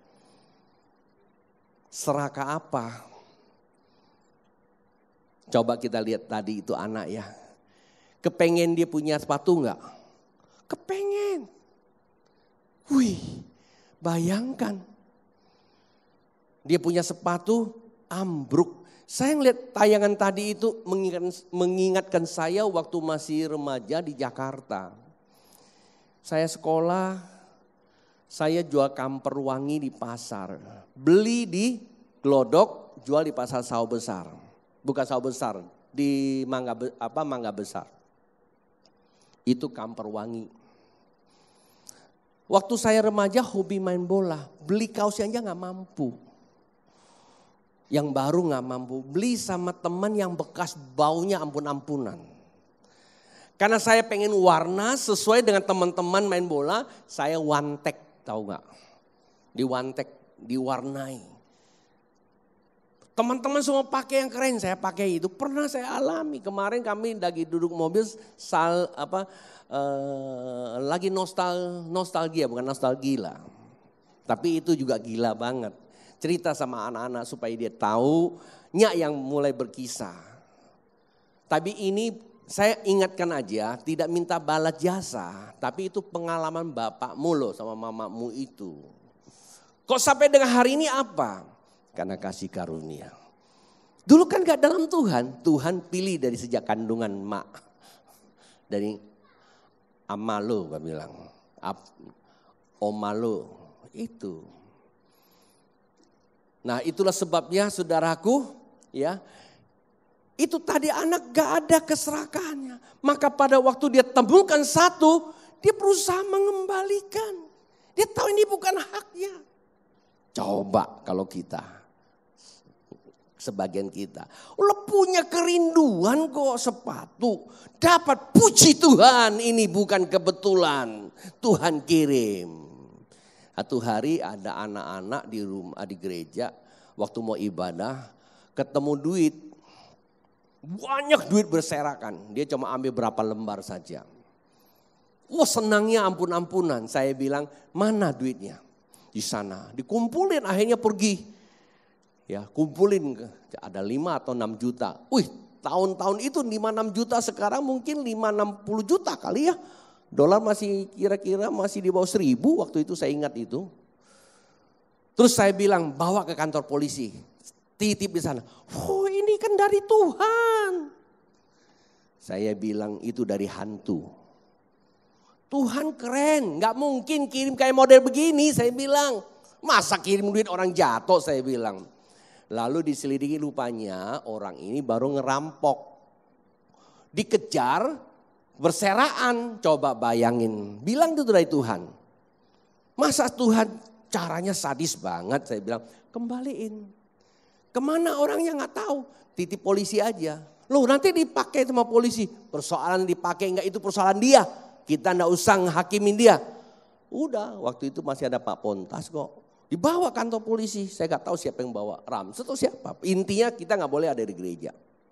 Serakah apa? Coba kita lihat tadi itu anak ya. Kepengen dia punya sepatu enggak? Kepengen. Wih, bayangkan. Dia punya sepatu ambruk. Saya ngeliat tayangan tadi itu mengingatkan, mengingatkan saya waktu masih remaja di Jakarta. Saya sekolah, saya jual kamper wangi di pasar. Beli di Glodok, jual di pasar sawah besar. Bukan sawah besar, di Mangga apa Mangga Besar. Itu kamper wangi. Waktu saya remaja hobi main bola, beli kaos aja nggak mampu. Yang baru nggak mampu, beli sama teman yang bekas baunya ampun-ampunan. Karena saya pengen warna sesuai dengan teman-teman main bola, saya one-tag, tahu nggak? Di one-tag, diwarnai. Teman-teman semua pakai yang keren, saya pakai itu. Pernah saya alami, kemarin kami lagi duduk mobil, sal, apa, uh, lagi nostal, nostalgia, bukan nostalgia. Tapi itu juga gila banget. Cerita sama anak-anak supaya dia tahu, nyak yang mulai berkisah. Tapi ini saya ingatkan aja, tidak minta balas jasa. Tapi itu pengalaman bapakmu loh sama mamamu itu. Kok sampai dengan hari ini apa? Karena kasih karunia. Dulu kan gak dalam Tuhan, Tuhan pilih dari sejak kandungan mak. Dari amalo gue bilang, omalo itu. Nah itulah sebabnya saudaraku ya. Itu tadi anak gak ada keserakahannya. Maka pada waktu dia temukan satu, dia berusaha mengembalikan. Dia tahu ini bukan haknya. Coba kalau kita, sebagian kita. Lo punya kerinduan kok sepatu. Dapat puji Tuhan, ini bukan kebetulan. Tuhan kirim. Satu hari ada anak-anak di rumah di gereja waktu mau ibadah ketemu duit. Banyak duit berserakan. Dia cuma ambil berapa lembar saja. Wah senangnya ampun-ampunan. Saya bilang mana duitnya? Di sana. Dikumpulin akhirnya pergi. Ya kumpulin ada lima atau enam juta. Wih tahun-tahun itu lima enam juta sekarang mungkin lima enam puluh juta kali ya. Dolar masih kira-kira masih di bawah seribu waktu itu saya ingat itu. Terus saya bilang bawa ke kantor polisi. Titip di sana. Oh ini kan dari Tuhan. Saya bilang itu dari hantu. Tuhan keren. Gak mungkin kirim kayak model begini saya bilang. Masa kirim duit orang jatuh saya bilang. Lalu diselidiki rupanya orang ini baru ngerampok. Dikejar. Berseraan, coba bayangin. Bilang itu dari Tuhan. Masa Tuhan caranya sadis banget, saya bilang kembaliin. Kemana orangnya gak tahu, titip polisi aja. Loh nanti dipakai sama polisi, persoalan dipakai enggak itu persoalan dia. Kita enggak usah hakimin dia. Udah waktu itu masih ada Pak Pontas kok. Dibawa kantor polisi, saya gak tahu siapa yang bawa, Ramses atau siapa. Intinya kita gak boleh ada di gereja.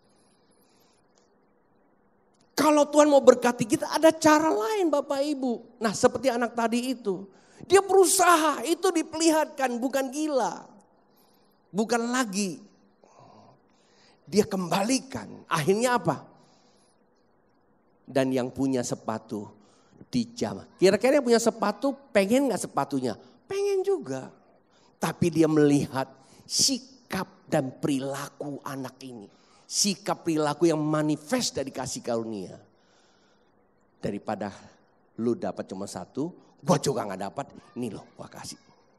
Kalau Tuhan mau berkati kita ada cara lain Bapak Ibu. Nah seperti anak tadi itu. Dia berusaha itu diperlihatkan bukan gila. Bukan lagi. Dia kembalikan. Akhirnya apa? Dan yang punya sepatu dijamah. Kira-kira yang punya sepatu pengen gak sepatunya? Pengen juga. Tapi dia melihat sikap dan perilaku anak ini. Sikap perilaku yang manifest dari kasih karunia. Daripada lu dapat cuma satu, gua juga gak dapat. Ini loh gua kasih.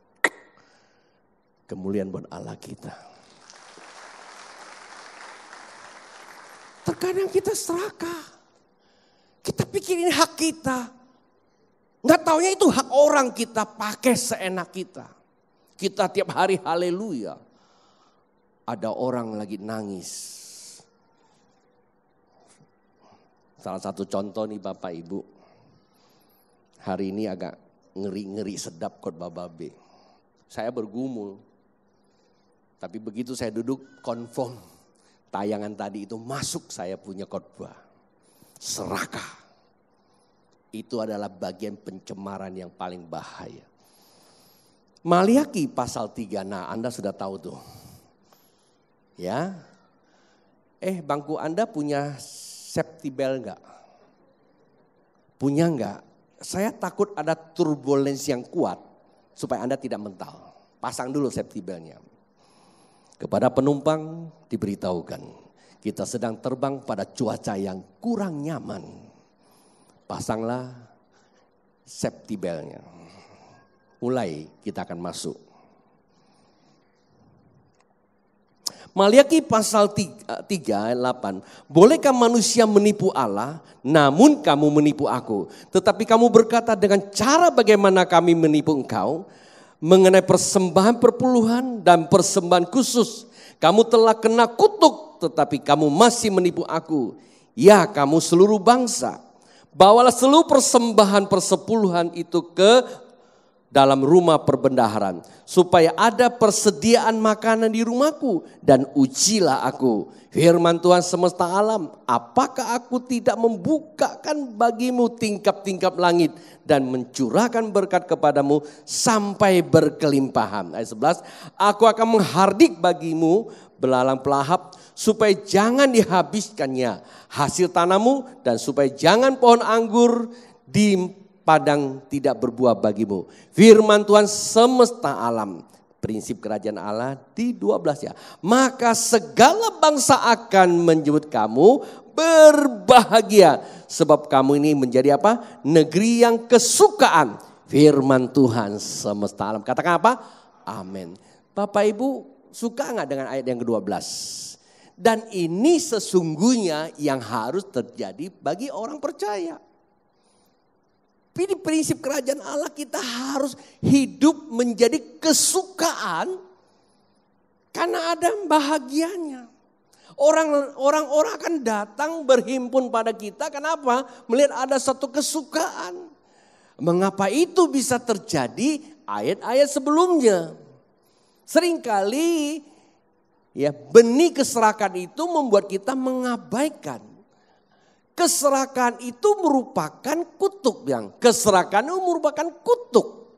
Kemuliaan buat Allah kita. Terkadang kita serakah. Kita pikir ini hak kita. Gak taunya itu hak orang kita pakai seenak kita. Kita tiap hari haleluya. Ada orang lagi nangis. Salah satu contoh nih Bapak Ibu. Hari ini agak ngeri-ngeri sedap khotbah babe. Saya bergumul. Tapi begitu saya duduk confirm tayangan tadi itu masuk saya punya khotbah. Serakah. Itu adalah bagian pencemaran yang paling bahaya. Maliaki pasal tiga, nah Anda sudah tahu tuh. Ya. Eh bangku Anda punya safety belt enggak? Punya enggak? Saya takut ada turbulensi yang kuat supaya Anda tidak mental. Pasang dulu safety beltnya. Kepada penumpang diberitahukan, kita sedang terbang pada cuaca yang kurang nyaman. Pasanglah safety beltnya. Mulai kita akan masuk. Maliaki pasal tiga ayat delapan. Bolehkah manusia menipu Allah? Namun kamu menipu aku. Tetapi kamu berkata dengan cara bagaimana kami menipu engkau? Mengenai persembahan perpuluhan dan persembahan khusus. Kamu telah kena kutuk tetapi kamu masih menipu aku. Ya kamu seluruh bangsa. Bawalah seluruh persembahan persepuluhan itu ke dalam rumah perbendaharaan. Supaya ada persediaan makanan di rumahku. Dan ujilah aku. Firman Tuhan semesta alam. Apakah aku tidak membukakan bagimu tingkap-tingkap langit. Dan mencurahkan berkat kepadamu sampai berkelimpahan. Ayat sebelas. Aku akan menghardik bagimu belalang pelahap. Supaya jangan dihabiskannya hasil tanamu. Dan supaya jangan pohon anggur di padang tidak berbuah bagimu. Firman Tuhan semesta alam. Prinsip kerajaan Allah di dua belas ya. Maka segala bangsa akan menyebut kamu berbahagia. Sebab kamu ini menjadi apa? Negeri yang kesukaan. Firman Tuhan semesta alam. Katakan apa? Amin. Bapak Ibu suka gak dengan ayat yang kedua belas? Dan ini sesungguhnya yang harus terjadi bagi orang percaya. Ini prinsip kerajaan Allah kita harus hidup menjadi kesukaan karena ada bahagianya. Orang orang akan datang berhimpun pada kita. Kenapa? Melihat ada satu kesukaan. Mengapa itu bisa terjadi? Ayat-ayat sebelumnya. Seringkali ya benih keserakan itu membuat kita mengabaikan. Keserakan itu merupakan kutuk, yang keserakan itu merupakan kutuk.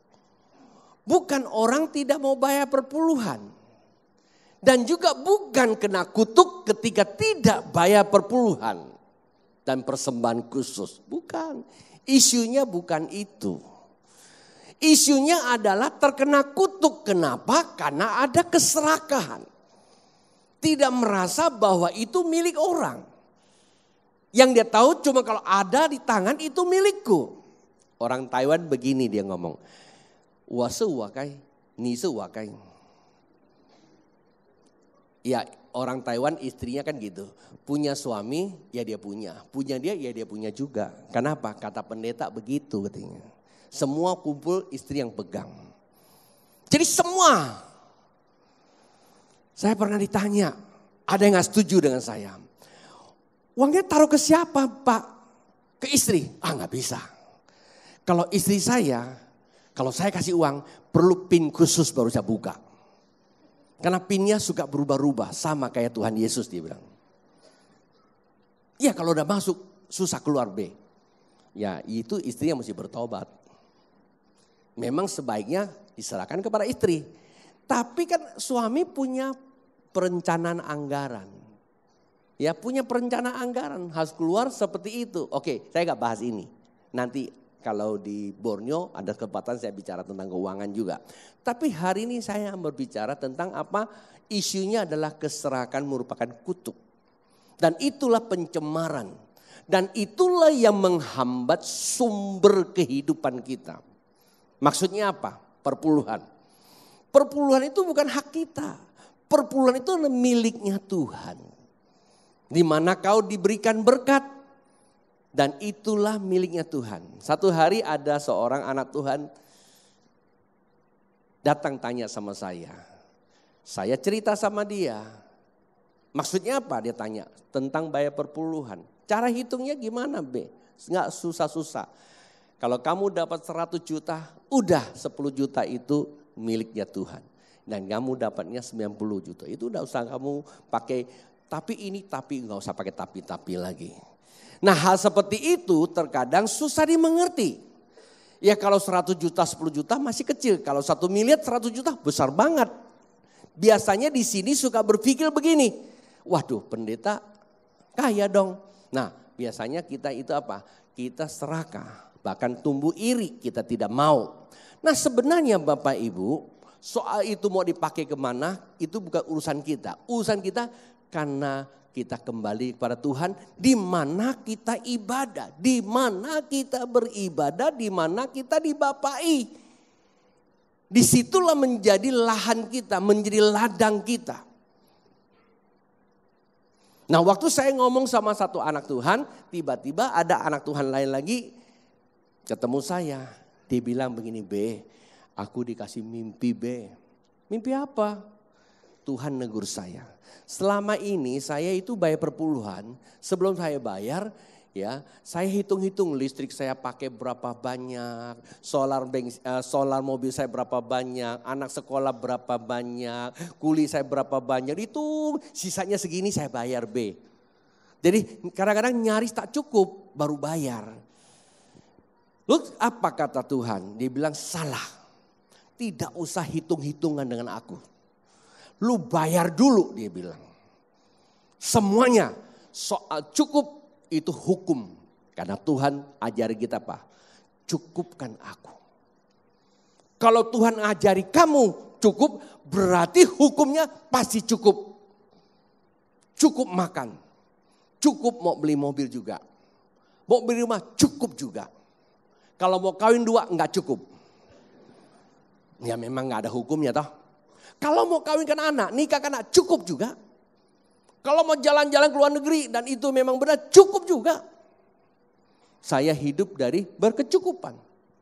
Bukan orang tidak mau bayar perpuluhan. Dan juga bukan kena kutuk ketika tidak bayar perpuluhan. Dan persembahan khusus, bukan. Isunya bukan itu. Isunya adalah terkena kutuk. Kenapa? Karena ada keserakahan. Tidak merasa bahwa itu milik orang. Yang dia tahu cuma kalau ada di tangan itu milikku. Orang Taiwan begini dia ngomong. Wa se wa kai, ni se wa kai. Ya orang Taiwan istrinya kan gitu. Punya suami ya dia punya. Punya dia ya dia punya juga. Kenapa? Kata pendeta begitu katanya. Semua kumpul istri yang pegang. Jadi semua. Saya pernah ditanya. Ada yang gak setuju dengan saya. Uangnya taruh ke siapa Pak? Ke istri? Ah gak bisa. Kalau istri saya, kalau saya kasih uang perlu pin khusus baru saya buka. Karena pinnya suka berubah-ubah sama kayak Tuhan Yesus dia bilang. Ya kalau udah masuk susah keluar B. Ya itu istrinya mesti bertobat. Memang sebaiknya diserahkan kepada istri. Tapi kan suami punya perencanaan anggaran. Ya punya perencanaan anggaran harus keluar seperti itu. Oke saya gak bahas ini. Nanti kalau di Borneo ada kesempatan saya bicara tentang keuangan juga. Tapi hari ini saya berbicara tentang apa isunya adalah keserakan merupakan kutuk. Dan itulah pencemaran. Dan itulah yang menghambat sumber kehidupan kita. Maksudnya apa? Perpuluhan. Perpuluhan itu bukan hak kita. Perpuluhan itu adalah miliknya Tuhan. Di mana kau diberikan berkat dan itulah miliknya Tuhan. Satu hari ada seorang anak Tuhan datang tanya sama saya. Saya cerita sama dia. Maksudnya apa? Dia tanya tentang bayar perpuluhan. Cara hitungnya gimana B? Enggak susah-susah. Kalau kamu dapat seratus juta, udah sepuluh juta itu miliknya Tuhan. Dan kamu dapatnya sembilan puluh juta. Itu udah usah kamu pakai tapi ini, tapi nggak usah pakai tapi-tapi lagi. Nah hal seperti itu terkadang susah dimengerti. Ya kalau seratus juta, sepuluh juta masih kecil. Kalau satu miliar, seratus juta besar banget. Biasanya di sini suka berpikir begini. Waduh pendeta kaya dong. Nah biasanya kita itu apa? Kita serakah. Bahkan tumbuh iri, kita tidak mau. Nah sebenarnya Bapak Ibu, soal itu mau dipakai kemana, itu bukan urusan kita. Urusan kita karena kita kembali kepada Tuhan, di mana kita ibadah, di mana kita beribadah, di mana kita dibapai. Disitulah menjadi lahan kita, menjadi ladang kita. Nah waktu saya ngomong sama satu anak Tuhan, tiba-tiba ada anak Tuhan lain lagi ketemu saya. Dia bilang begini, B, aku dikasih mimpi B. Mimpi apa? Tuhan negur saya. Selama ini saya itu bayar perpuluhan. Sebelum saya bayar, ya saya hitung-hitung listrik saya pakai berapa banyak, solar bank, uh, solar mobil saya berapa banyak, anak sekolah berapa banyak, kuli saya berapa banyak. Itu sisanya segini saya bayar B. Jadi kadang-kadang nyaris tak cukup baru bayar. Lalu apa kata Tuhan? Dia bilang salah. Tidak usah hitung-hitungan dengan aku. Lu bayar dulu dia bilang. Semuanya soal cukup itu hukum. Karena Tuhan ajari kita apa? Cukupkan aku. Kalau Tuhan ajari kamu cukup berarti hukumnya pasti cukup. Cukup makan. Cukup mau beli mobil juga. Mau beli rumah cukup juga. Kalau mau kawin dua enggak cukup. Ya memang enggak ada hukumnya toh. Kalau mau kawinkan anak, nikahkan anak cukup juga. Kalau mau jalan-jalan ke luar negeri dan itu memang benar cukup juga. Saya hidup dari berkecukupan.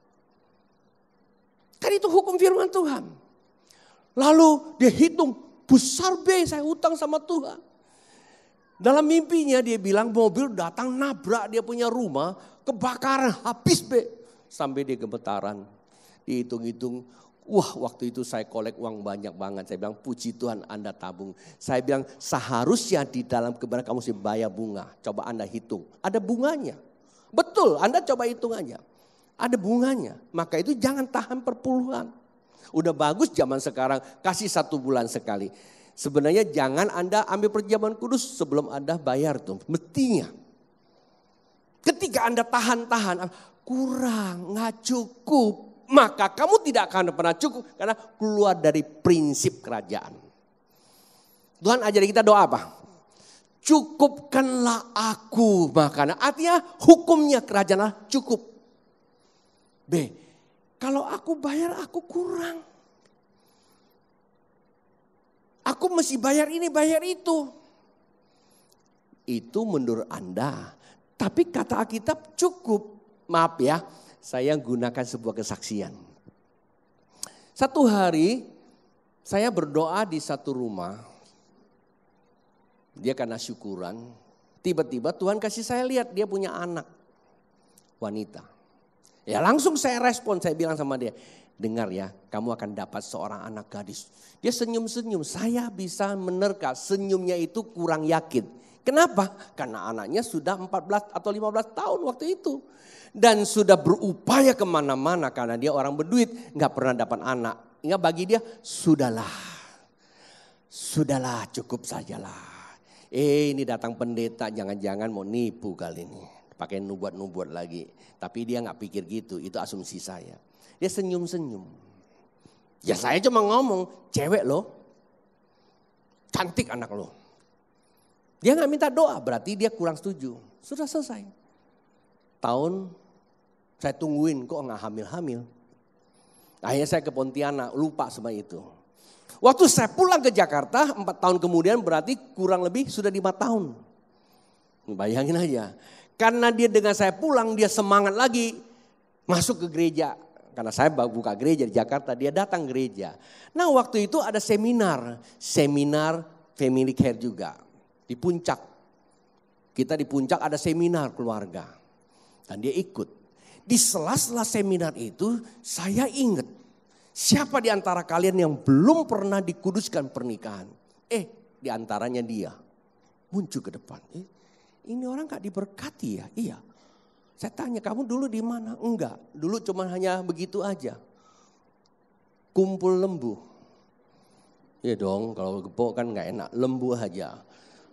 Kan itu hukum firman Tuhan. Lalu dia hitung besar B saya hutang sama Tuhan. Dalam mimpinya dia bilang mobil datang nabrak dia punya rumah. Kebakaran habis B. Sampai dia gemetaran. Dihitung-hitung. Wah waktu itu saya kolek uang banyak banget. Saya bilang puji Tuhan Anda tabung. Saya bilang seharusnya di dalam kebenaran kamu sih bayar bunga. Coba Anda hitung. Ada bunganya. Betul Anda coba hitung aja. Ada bunganya. Maka itu jangan tahan perpuluhan. Udah bagus zaman sekarang kasih satu bulan sekali. Sebenarnya jangan Anda ambil perjamuan kudus sebelum Anda bayar tuh. Mestinya. Ketika Anda tahan-tahan, kurang, nggak cukup. Maka kamu tidak akan pernah cukup karena keluar dari prinsip kerajaan. Tuhan ajari kita doa apa? Cukupkanlah aku makanan. Artinya hukumnya kerajaan Allah cukup. B, kalau aku bayar aku kurang. Aku mesti bayar ini, bayar itu. Itu menurut Anda. Tapi kata Alkitab cukup. Maaf ya, saya gunakan sebuah kesaksian. Satu hari saya berdoa di satu rumah. Dia karena syukuran. Tiba-tiba Tuhan kasih saya lihat dia punya anak. Wanita. Ya langsung saya respon, saya bilang sama dia. Dengar ya, kamu akan dapat seorang anak gadis. Dia senyum-senyum, saya bisa menerka senyumnya itu kurang yakin. Kenapa? Karena anaknya sudah empat belas atau lima belas tahun waktu itu. Dan sudah berupaya kemana-mana karena dia orang berduit. Gak pernah dapat anak. Ingat bagi dia, sudahlah. Sudahlah cukup sajalah. Eh ini datang pendeta jangan-jangan mau nipu kali ini. Pakai nubuat-nubuat lagi. Tapi dia gak pikir gitu, itu asumsi saya. Dia senyum-senyum. Ya saya cuma ngomong, cewek loh. Cantik anak lo. Dia gak minta doa, berarti dia kurang setuju. Sudah selesai. Tahun saya tungguin kok gak hamil-hamil. Akhirnya saya ke Pontianak, lupa sama itu. Waktu saya pulang ke Jakarta, empat tahun kemudian berarti kurang lebih sudah lima tahun. Bayangin aja. Karena dia dengan saya pulang, dia semangat lagi masuk ke gereja. Karena saya buka gereja di Jakarta, dia datang gereja. Nah waktu itu ada seminar, seminar family care juga. Di puncak, kita di puncak ada seminar keluarga. Dan dia ikut. Di sela-sela seminar itu saya ingat. Siapa di antara kalian yang belum pernah dikuduskan pernikahan? Eh, di antaranya dia. Muncul ke depan. Eh, ini orang gak diberkati ya? Iya. Saya tanya, kamu dulu di mana? Enggak, dulu cuma hanya begitu aja. Kumpul lembu. Ya dong, kalau gepok kan gak enak. Lembu aja.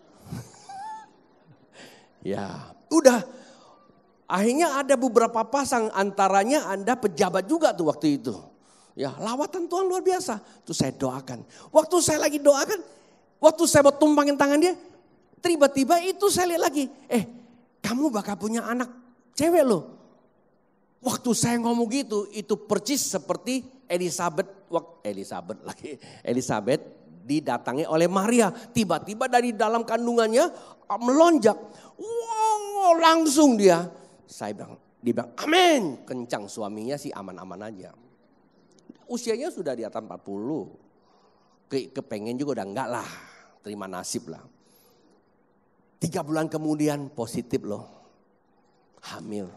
Ya, udah. Akhirnya ada beberapa pasang, antaranya Anda pejabat juga tuh waktu itu. Ya, lawatan Tuhan luar biasa. Terus saya doakan. Waktu saya lagi doakan, waktu saya mau tumpangin tangan dia, tiba-tiba itu saya lihat lagi. Eh, kamu bakal punya anak cewek loh. Waktu saya ngomong gitu, itu percis seperti Elizabeth, Elizabeth lagi, Elizabeth didatangi oleh Maria. Tiba-tiba dari dalam kandungannya melonjak. Wow, langsung dia. Saya bilang, dia bilang amin. Kencang, suaminya sih aman-aman aja. Usianya sudah di atas empat puluh. Ke, kepengen juga udah enggak lah. Terima nasib lah. Tiga bulan kemudian positif loh. Hamil.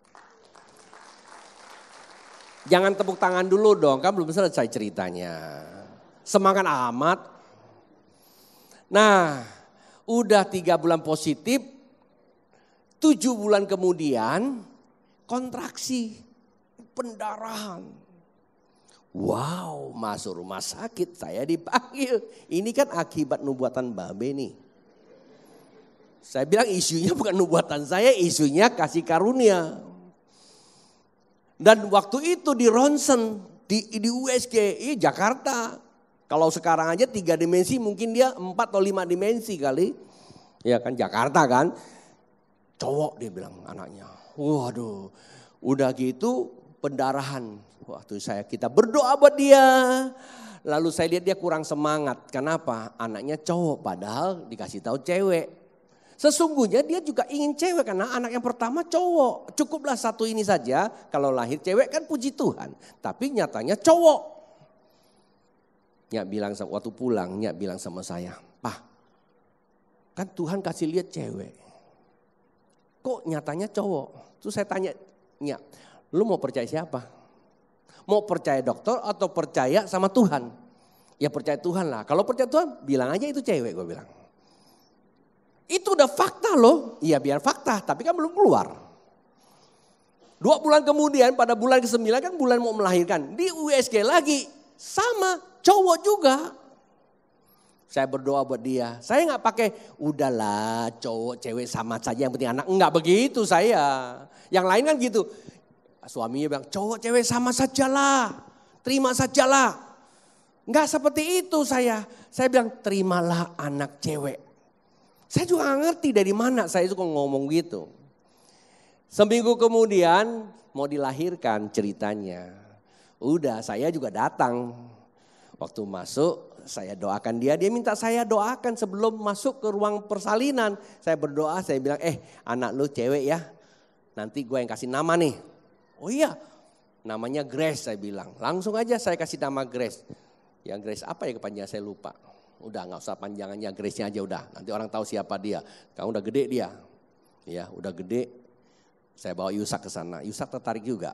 Jangan tepuk tangan dulu dong. Kan belum selesai ceritanya. Semangat amat. Nah, udah tiga bulan positif. Tujuh bulan kemudian kontraksi. Pendarahan. Wow, masuk rumah sakit, saya dipanggil. Ini kan akibat nubuatan Babe nih. Saya bilang isunya bukan nubuatan saya, isunya kasih karunia. Dan waktu itu di ronsen, di, di U S G, i Jakarta. Kalau sekarang aja tiga dimensi, mungkin dia empat atau lima dimensi kali. Ya kan Jakarta kan. Cowok dia bilang anaknya. Waduh, udah gitu pendarahan. Waktu saya kita berdoa buat dia. Lalu saya lihat dia kurang semangat. Kenapa? Anaknya cowok padahal dikasih tahu cewek. Sesungguhnya dia juga ingin cewek karena anak yang pertama cowok. Cukuplah satu ini saja. Kalau lahir cewek kan puji Tuhan. Tapi nyatanya cowok. Nyak bilang waktu pulang, Nyak bilang sama saya, "Pak, kan Tuhan kasih lihat cewek. Kok nyatanya cowok?" Terus saya tanya, "Nyak, lu mau percaya siapa? Mau percaya dokter atau percaya sama Tuhan?" Ya percaya Tuhan lah. Kalau percaya Tuhan bilang aja itu cewek, gue bilang. Itu udah fakta loh. Iya biar fakta tapi kan belum keluar. Dua bulan kemudian pada bulan kesembilan kan bulan mau melahirkan. Di U S G lagi sama cowok juga. Saya berdoa buat dia. Saya gak pakai udahlah cowok cewek sama saja yang penting anak. Enggak begitu saya. Yang lain kan gitu. Suaminya bilang cowok cewek sama sajalah. Terima sajalah. Enggak seperti itu saya. Saya bilang terimalah anak cewek. Saya juga gak ngerti dari mana saya suka ngomong gitu. Seminggu kemudian mau dilahirkan ceritanya. Udah saya juga datang. Waktu masuk saya doakan dia. Dia minta saya doakan sebelum masuk ke ruang persalinan. Saya berdoa saya bilang eh anak lu cewek ya. Nanti gue yang kasih nama nih. Oh iya namanya Grace saya bilang. Langsung aja saya kasih nama Grace. Yang Grace apa ya kepanjangan saya lupa. Udah gak usah panjangannya Grace-nya aja udah. Nanti orang tahu siapa dia. Kamu udah gede dia. Ya udah gede. Saya bawa Yusak ke sana. Yusak tertarik juga.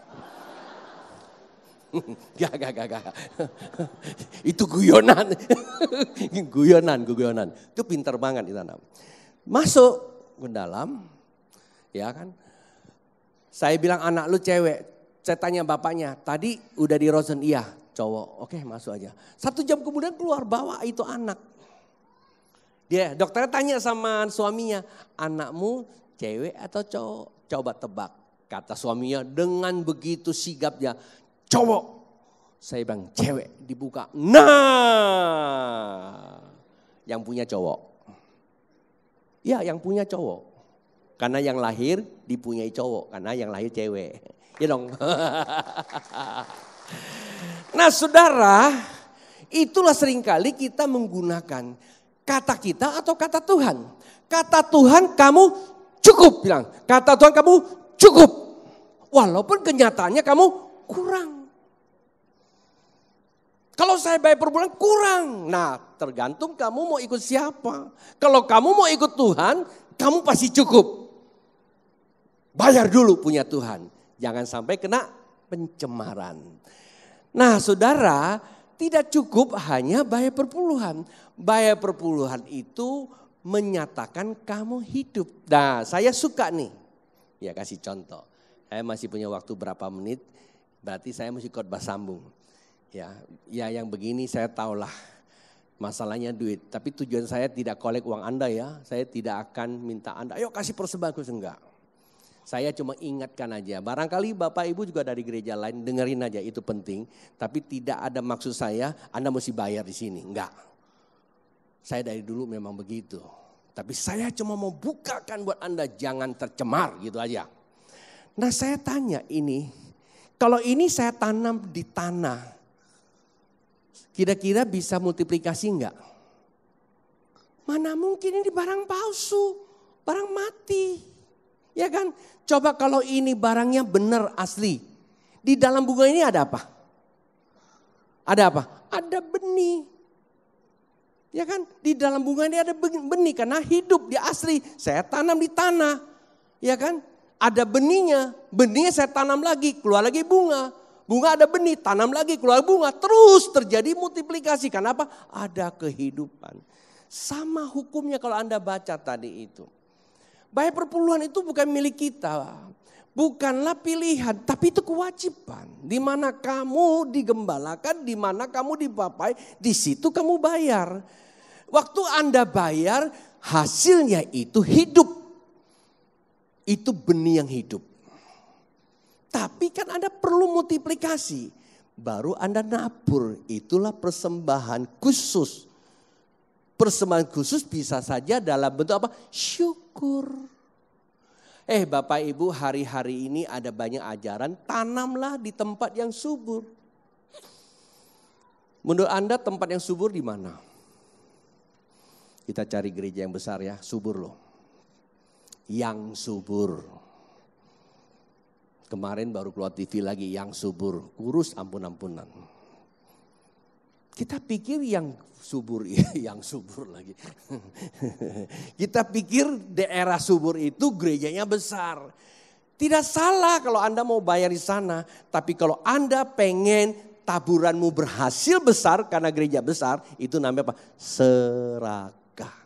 Gak, gak, gak, gak. Itu guyonan. guyonan, guyonan. Itu pintar banget itu anak. Masuk ke dalam. Ya kan. Saya bilang anak lu cewek. Saya tanya bapaknya. Tadi udah di Rosen. Iya cowok. Oke masuk aja. Satu jam kemudian keluar bawa itu anak. Dia dokternya tanya sama suaminya. Anakmu cewek atau cowok? Coba tebak. Kata suaminya dengan begitu sigapnya. Cowok. Saya bilang cewek dibuka. Nah. Yang punya cowok. Ya yang punya cowok. Karena yang lahir dipunyai cowok. Karena yang lahir cewek. Ya dong. Nah saudara. Itulah seringkali kita menggunakan kata kita atau kata Tuhan. Kata Tuhan kamu cukup bilang. Kata Tuhan kamu cukup. Walaupun kenyataannya kamu kurang. Kalau saya bayar per bulan kurang. Nah tergantung kamu mau ikut siapa. Kalau kamu mau ikut Tuhan, kamu pasti cukup. Bayar dulu punya Tuhan. Jangan sampai kena pencemaran. Nah saudara, tidak cukup hanya bayar perpuluhan. Bayar perpuluhan itu menyatakan kamu hidup. Nah saya suka nih, ya kasih contoh. Saya masih punya waktu berapa menit, berarti saya mesti khotbah sambung. Ya, ya yang begini saya tahulah masalahnya duit. Tapi tujuan saya tidak kolek uang Anda ya. Saya tidak akan minta Anda, ayo kasih persembahan, enggak. Saya cuma ingatkan aja, barangkali Bapak Ibu juga dari gereja lain dengerin aja itu penting. Tapi tidak ada maksud saya Anda mesti bayar di sini, enggak. Saya dari dulu memang begitu. Tapi saya cuma mau bukakan buat Anda jangan tercemar gitu aja. Nah saya tanya ini, kalau ini saya tanam di tanah, kira-kira bisa multiplikasi enggak? Mana mungkin ini barang palsu, barang mati. Ya kan? Coba kalau ini barangnya benar asli. Di dalam bunga ini ada apa? Ada apa? Ada benih. Ya kan? Di dalam bunga ini ada benih karena hidup dia asli. Saya tanam di tanah. Ya kan? Ada benihnya. Benihnya saya tanam lagi, keluar lagi bunga. Bunga ada benih, tanam lagi, keluar bunga. Terus terjadi multiplikasi. Kenapa? Ada kehidupan. Sama hukumnya kalau Anda baca tadi itu. Bayar perpuluhan itu bukan milik kita, bukanlah pilihan, tapi itu kewajiban. Di mana kamu digembalakan, di mana kamu dipapai, di situ kamu bayar. Waktu Anda bayar, hasilnya itu hidup. Itu benih yang hidup. Tapi kan Anda perlu multiplikasi, baru Anda nabur. Itulah persembahan khusus. Persembahan khusus bisa saja dalam bentuk apa? Syukur. Eh Bapak Ibu, hari-hari ini ada banyak ajaran, tanamlah di tempat yang subur. Menurut Anda tempat yang subur di mana? Kita cari gereja yang besar ya, subur loh. Yang subur. Kemarin baru keluar T V lagi, yang subur, kurus ampun-ampunan. Kita pikir yang subur, yang subur lagi. Kita pikir daerah subur itu gerejanya besar. Tidak salah kalau Anda mau bayar di sana. Tapi kalau Anda pengen taburanmu berhasil besar karena gereja besar, itu namanya apa? Serakah.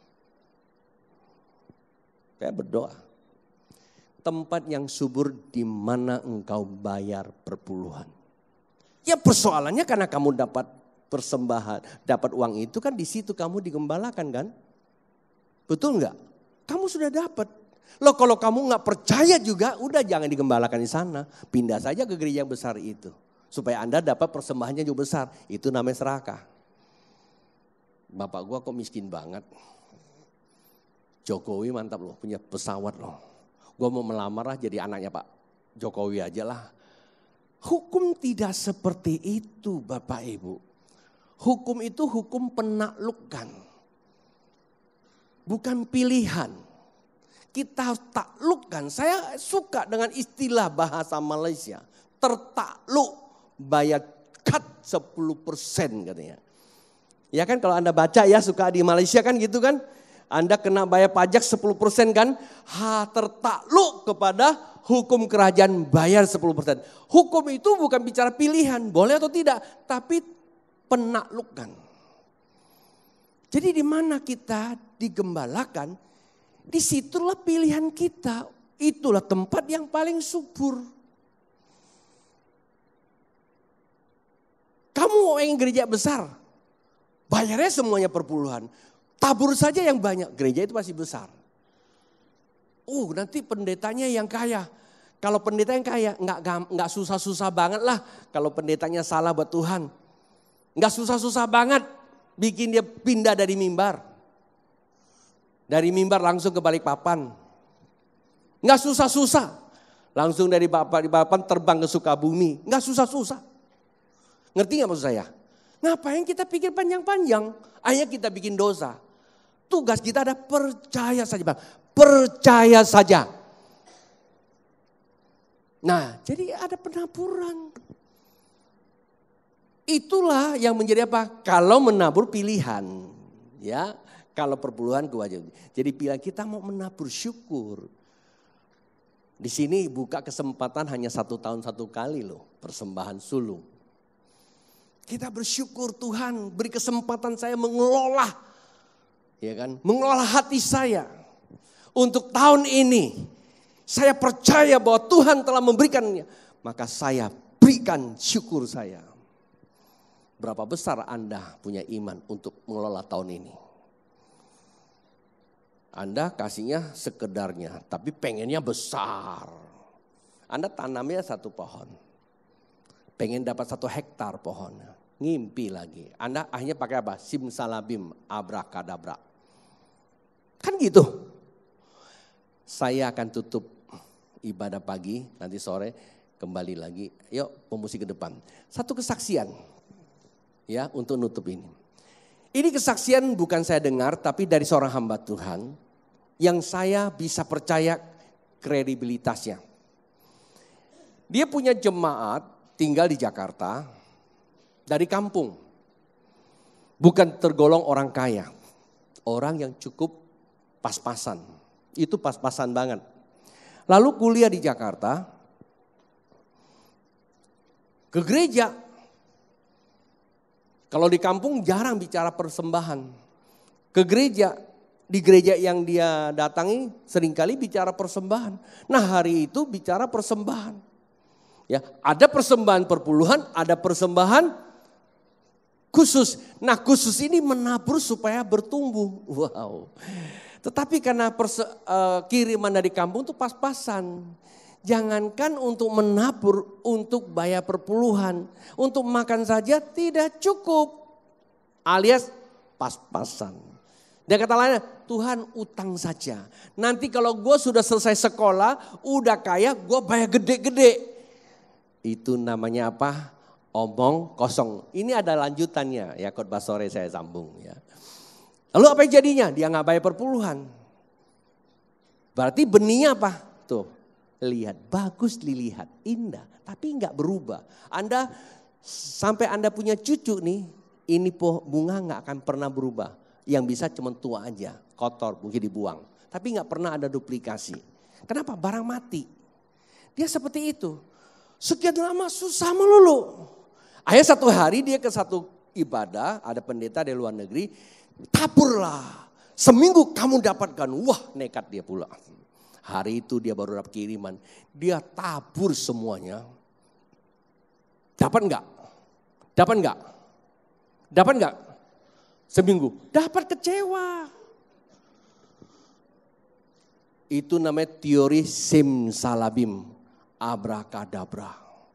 Saya berdoa. Tempat yang subur di mana engkau bayar perpuluhan. Ya persoalannya karena kamu dapat persembahan, dapat uang itu kan di situ kamu digembalakan kan? Betul nggak? Kamu sudah dapat. Loh kalau kamu nggak percaya juga, udah jangan digembalakan di sana. Pindah saja ke gereja yang besar itu. Supaya Anda dapat persembahannya juga besar. Itu namanya serakah. Bapak gua kok miskin banget. Jokowi mantap loh, punya pesawat loh. Gua mau melamar lah jadi anaknya Pak Jokowi aja lah. Hukum tidak seperti itu Bapak Ibu. Hukum itu hukum penaklukan. Bukan pilihan. Kita harus taklukkan. Saya suka dengan istilah bahasa Malaysia. Tertakluk bayar cut sepuluh persen katanya. Ya kan kalau Anda baca ya suka di Malaysia kan gitu kan. Anda kena bayar pajak sepuluh persen kan. Ha, tertakluk kepada hukum kerajaan bayar sepuluh persen. Hukum itu bukan bicara pilihan. Boleh atau tidak. Tapi penaklukan. Jadi di mana kita digembalakan, disitulah pilihan kita. Itulah tempat yang paling subur. Kamu mau ingin gereja besar, bayarnya semuanya perpuluhan. Tabur saja yang banyak, gereja itu masih besar. Oh nanti pendetanya yang kaya. Kalau pendeta yang kaya, nggak nggak susah-susah banget lah. Kalau pendetanya salah buat Tuhan. Nggak susah-susah banget bikin dia pindah dari mimbar. Dari mimbar langsung ke Balikpapan. Nggak susah-susah. Langsung dari Balikpapan terbang ke Sukabumi. Nggak susah-susah. Ngerti nggak maksud saya? Ngapain kita pikir panjang-panjang? Akhirnya kita bikin dosa. Tugas kita ada percaya saja Bang. Percaya saja. Nah jadi ada penaburan. Itulah yang menjadi apa? Kalau menabur pilihan, ya. Kalau perpuluhan kewajiban. Jadi pilihan kita mau menabur syukur. Di sini buka kesempatan hanya satu tahun satu kali loh, persembahan sulung. Kita bersyukur Tuhan beri kesempatan saya mengelola, ya kan, mengelola hati saya. Untuk tahun ini, saya percaya bahwa Tuhan telah memberikannya, maka saya berikan syukur saya. Berapa besar Anda punya iman untuk mengelola tahun ini? Anda kasihnya sekedarnya, tapi pengennya besar. Anda tanamnya satu pohon, pengen dapat satu hektar pohonnya, ngimpi lagi. Anda akhirnya pakai apa? Simsalabim, abrakadabra. Kan gitu. Saya akan tutup ibadah pagi, nanti sore kembali lagi. Yuk pemusik ke depan. Satu kesaksian ya untuk nutup ini. Ini kesaksian bukan saya dengar tapi dari seorang hamba Tuhan yang saya bisa percaya kredibilitasnya. Dia punya jemaat tinggal di Jakarta dari kampung. Bukan tergolong orang kaya. Orang yang cukup pas-pasan. Itu pas-pasan banget. Lalu kuliah di Jakarta. Ke gereja. Kalau di kampung jarang bicara persembahan. Ke gereja. Di gereja yang dia datangi seringkali bicara persembahan. Nah hari itu bicara persembahan. Ya, ada persembahan perpuluhan, ada persembahan khusus. Nah khusus ini menabur supaya bertumbuh. Wow. Tetapi karena perse, uh, kiriman dari kampung itu pas-pasan. Jangankan untuk menabur, untuk bayar perpuluhan. Untuk makan saja tidak cukup. Alias pas-pasan. Dan kata lainnya, Tuhan utang saja. Nanti kalau gue sudah selesai sekolah, udah kaya, gue bayar gede-gede. Itu namanya apa? Omong kosong. Ini ada lanjutannya ya, khotbah sore saya sambung ya. Lalu apa yang jadinya? Dia gak bayar perpuluhan. Berarti benihnya apa? Tuh, lihat, bagus dilihat, indah. Tapi gak berubah. Anda, sampai Anda punya cucu nih, ini bunga gak akan pernah berubah. Yang bisa cuma tua aja, kotor, mungkin dibuang. Tapi gak pernah ada duplikasi. Kenapa? Barang mati. Dia seperti itu. Sekian lama susah melulu. Akhirnya satu hari dia ke satu ibadah, ada pendeta dari luar negeri. Taburlah, seminggu kamu dapatkan. Wah nekat dia pula. Hari itu dia baru dapat kiriman. Dia tabur semuanya. Dapat enggak? Dapat enggak? Dapat enggak? Seminggu, dapat kecewa. Itu namanya teori simsalabim, abrakadabra.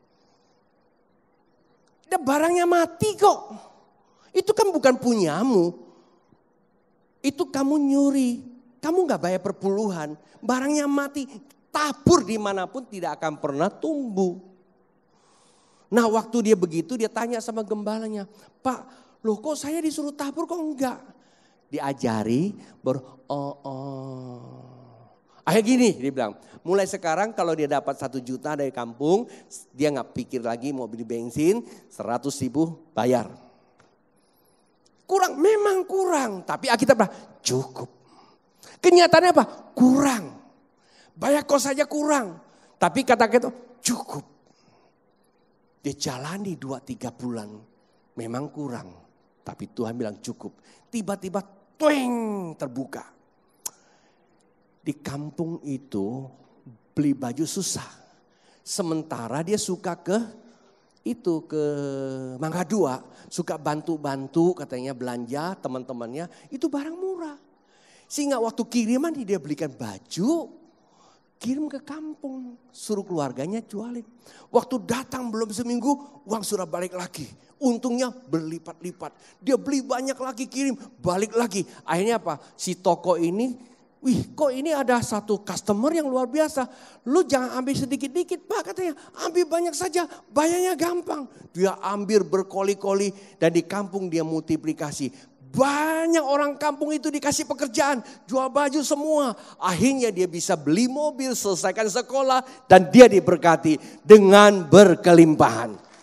Dan barangnya mati kok. Itu kan bukan punyamu. Itu kamu nyuri, kamu gak bayar perpuluhan. Barangnya mati, tabur dimanapun tidak akan pernah tumbuh. Nah waktu dia begitu dia tanya sama gembalanya, Pak, loh kok saya disuruh tabur kok enggak? Diajari baru oh oh. Akhirnya gini dia bilang, mulai sekarang kalau dia dapat satu juta dari kampung, dia gak pikir lagi mau beli bensin, seratus ribu bayar. Kurang, memang kurang, tapi Alkitab bilang cukup. Kenyataannya apa? Kurang. Bayar kos saja kurang, tapi kata kita cukup. Dia jalani dua tiga bulan, memang kurang. Tapi Tuhan bilang cukup. Tiba-tiba tueng terbuka. Di kampung itu beli baju susah. Sementara dia suka ke itu ke Mangga Dua. Suka bantu-bantu katanya belanja teman-temannya. Itu barang murah. Sehingga waktu kiriman dia belikan baju. Kirim ke kampung. Suruh keluarganya jualin. Waktu datang belum seminggu uang sudah balik lagi. Untungnya berlipat-lipat. Dia beli banyak lagi kirim, balik lagi. Akhirnya apa? Si toko ini, wih kok ini ada satu customer yang luar biasa. Lu jangan ambil sedikit-dikit Pak katanya. Ambil banyak saja, bayarnya gampang. Dia ambil berkoli-koli dan di kampung dia multiplikasi. Banyak orang kampung itu dikasih pekerjaan, jual baju semua. Akhirnya dia bisa beli mobil, selesaikan sekolah dan dia diberkati dengan berkelimpahan.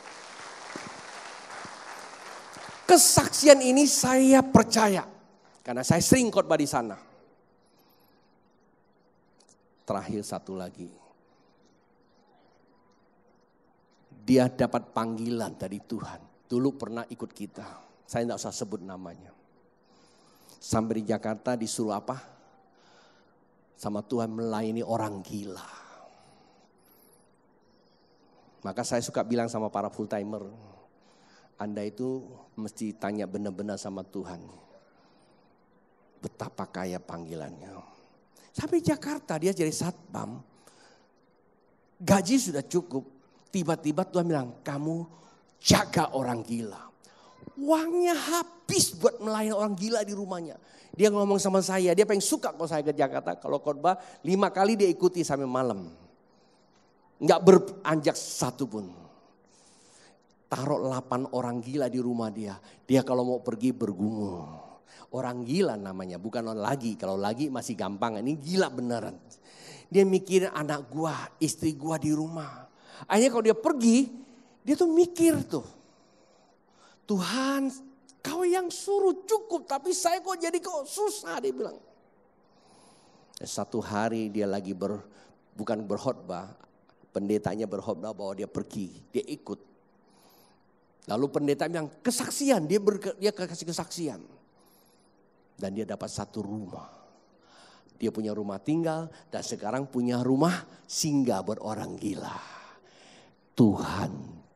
Kesaksian ini saya percaya karena saya sering khotbah di sana. Terakhir satu lagi. Dia dapat panggilan dari Tuhan. Dulu pernah ikut kita. Saya tidak usah sebut namanya. Sampai di Jakarta disuruh apa? Sama Tuhan melayani orang gila. Maka saya suka bilang sama para full timer. Anda itu mesti tanya benar-benar sama Tuhan. Betapa kaya panggilannya. Sampai Jakarta dia jadi satpam. Gaji sudah cukup. Tiba-tiba Tuhan bilang, kamu jaga orang gila. Uangnya habis buat melayani orang gila di rumahnya. Dia ngomong sama saya, dia paling suka kalau saya ke Jakarta. Kalau khotbah lima kali dia ikuti sampai malam. Enggak beranjak satu pun. Taruh delapan orang gila di rumah dia. Dia kalau mau pergi bergumul. Orang gila namanya, bukan orang lagi. Kalau lagi masih gampang, ini gila beneran. Dia mikirin anak gua, istri gua di rumah. Akhirnya kalau dia pergi, dia tuh mikir tuh. Tuhan, kau yang suruh cukup, tapi saya kok jadi kok susah, dia bilang. Satu hari dia lagi ber, bukan berkhotbah, pendetanya berkhotbah bahwa dia pergi, dia ikut. Lalu pendeta bilang kesaksian, dia, ber, dia kasih kesaksian. Dan dia dapat satu rumah. Dia punya rumah tinggal dan sekarang punya rumah singgah buat orang gila. Tuhan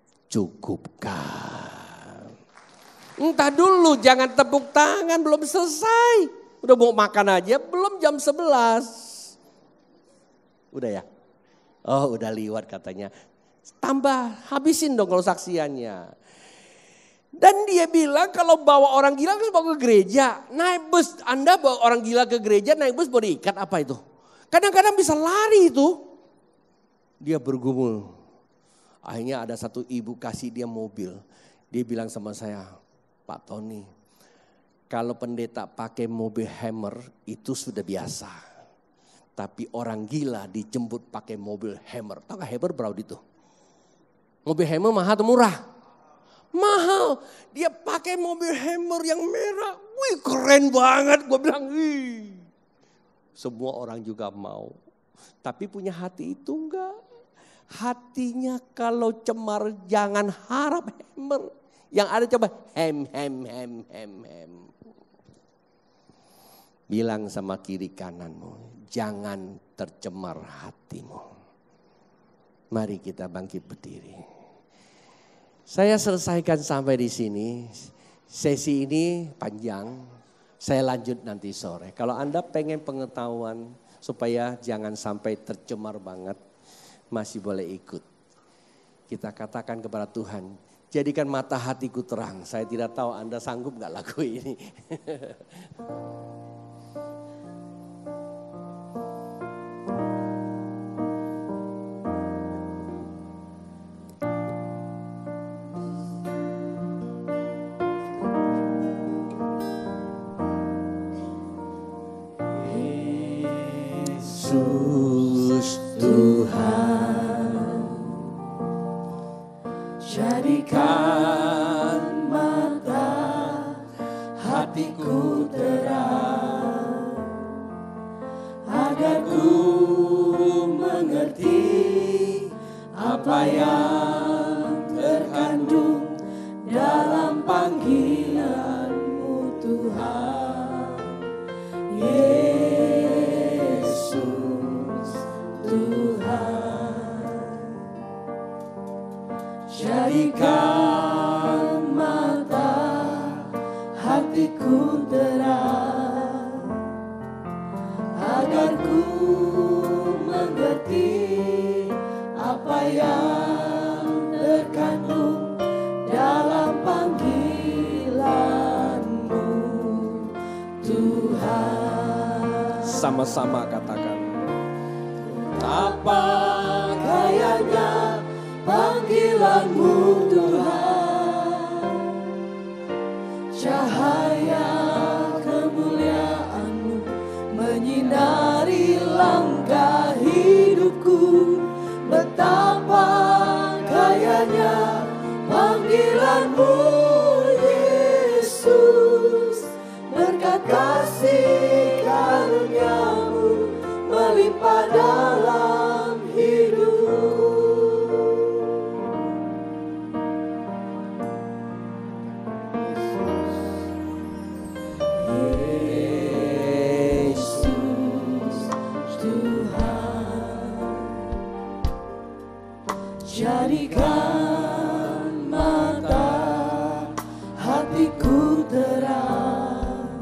cukupkan. Entah dulu, jangan tepuk tangan, belum selesai. Udah mau makan aja, belum jam sebelas. Udah ya? Oh udah liwat katanya. Tambah, habisin dong kalau saksiannya. Dan dia bilang kalau bawa orang gila harus bawa ke gereja. Naik bus, Anda bawa orang gila ke gereja, naik bus boleh ikat apa itu? Kadang-kadang bisa lari itu. Dia bergumul. Akhirnya ada satu ibu kasih dia mobil. Dia bilang sama saya, Pak Tony, kalau pendeta pakai mobil Hammer itu sudah biasa. Tapi orang gila dijemput pakai mobil Hammer. Tahu gak Hammer berapa itu? Mobil Hammer mahal atau murah? Mahal. Dia pakai mobil Hammer yang merah. Wih keren banget. Gue bilang, wih. Semua orang juga mau. Tapi punya hati itu enggak. Hatinya kalau cemar jangan harap Hammer. Yang ada coba hem hem hem hem hem. Bilang sama kiri kananmu, jangan tercemar hatimu. Mari kita bangkit berdiri. Saya selesaikan sampai di sini. Sesi ini panjang. Saya lanjut nanti sore. Kalau Anda pengen pengetahuan supaya jangan sampai tercemar banget, masih boleh ikut. Kita katakan kepada Tuhan, jadikan mata hatiku terang. Saya tidak tahu Anda sanggup gak lagu ini. Yesus Tuhan, jadikan mata hatiku terang, agar ku mengerti apa yang terkandung dalam panggilan-Mu Tuhan. Yesus Tuhan, jadikan mata hatiku terang, agar ku mengerti apa yang terkandung dalam panggilan-Mu Tuhan. Sama-sama katakan. Apa kayanya panggilan-Mu Tuhan, cahaya kemuliaan-Mu menyinari langkah hidupku. Betapa kayanya panggilan-Mu Yesus, berkat kasih karunia-Mu melimpah. Jadikan mata hatiku terang,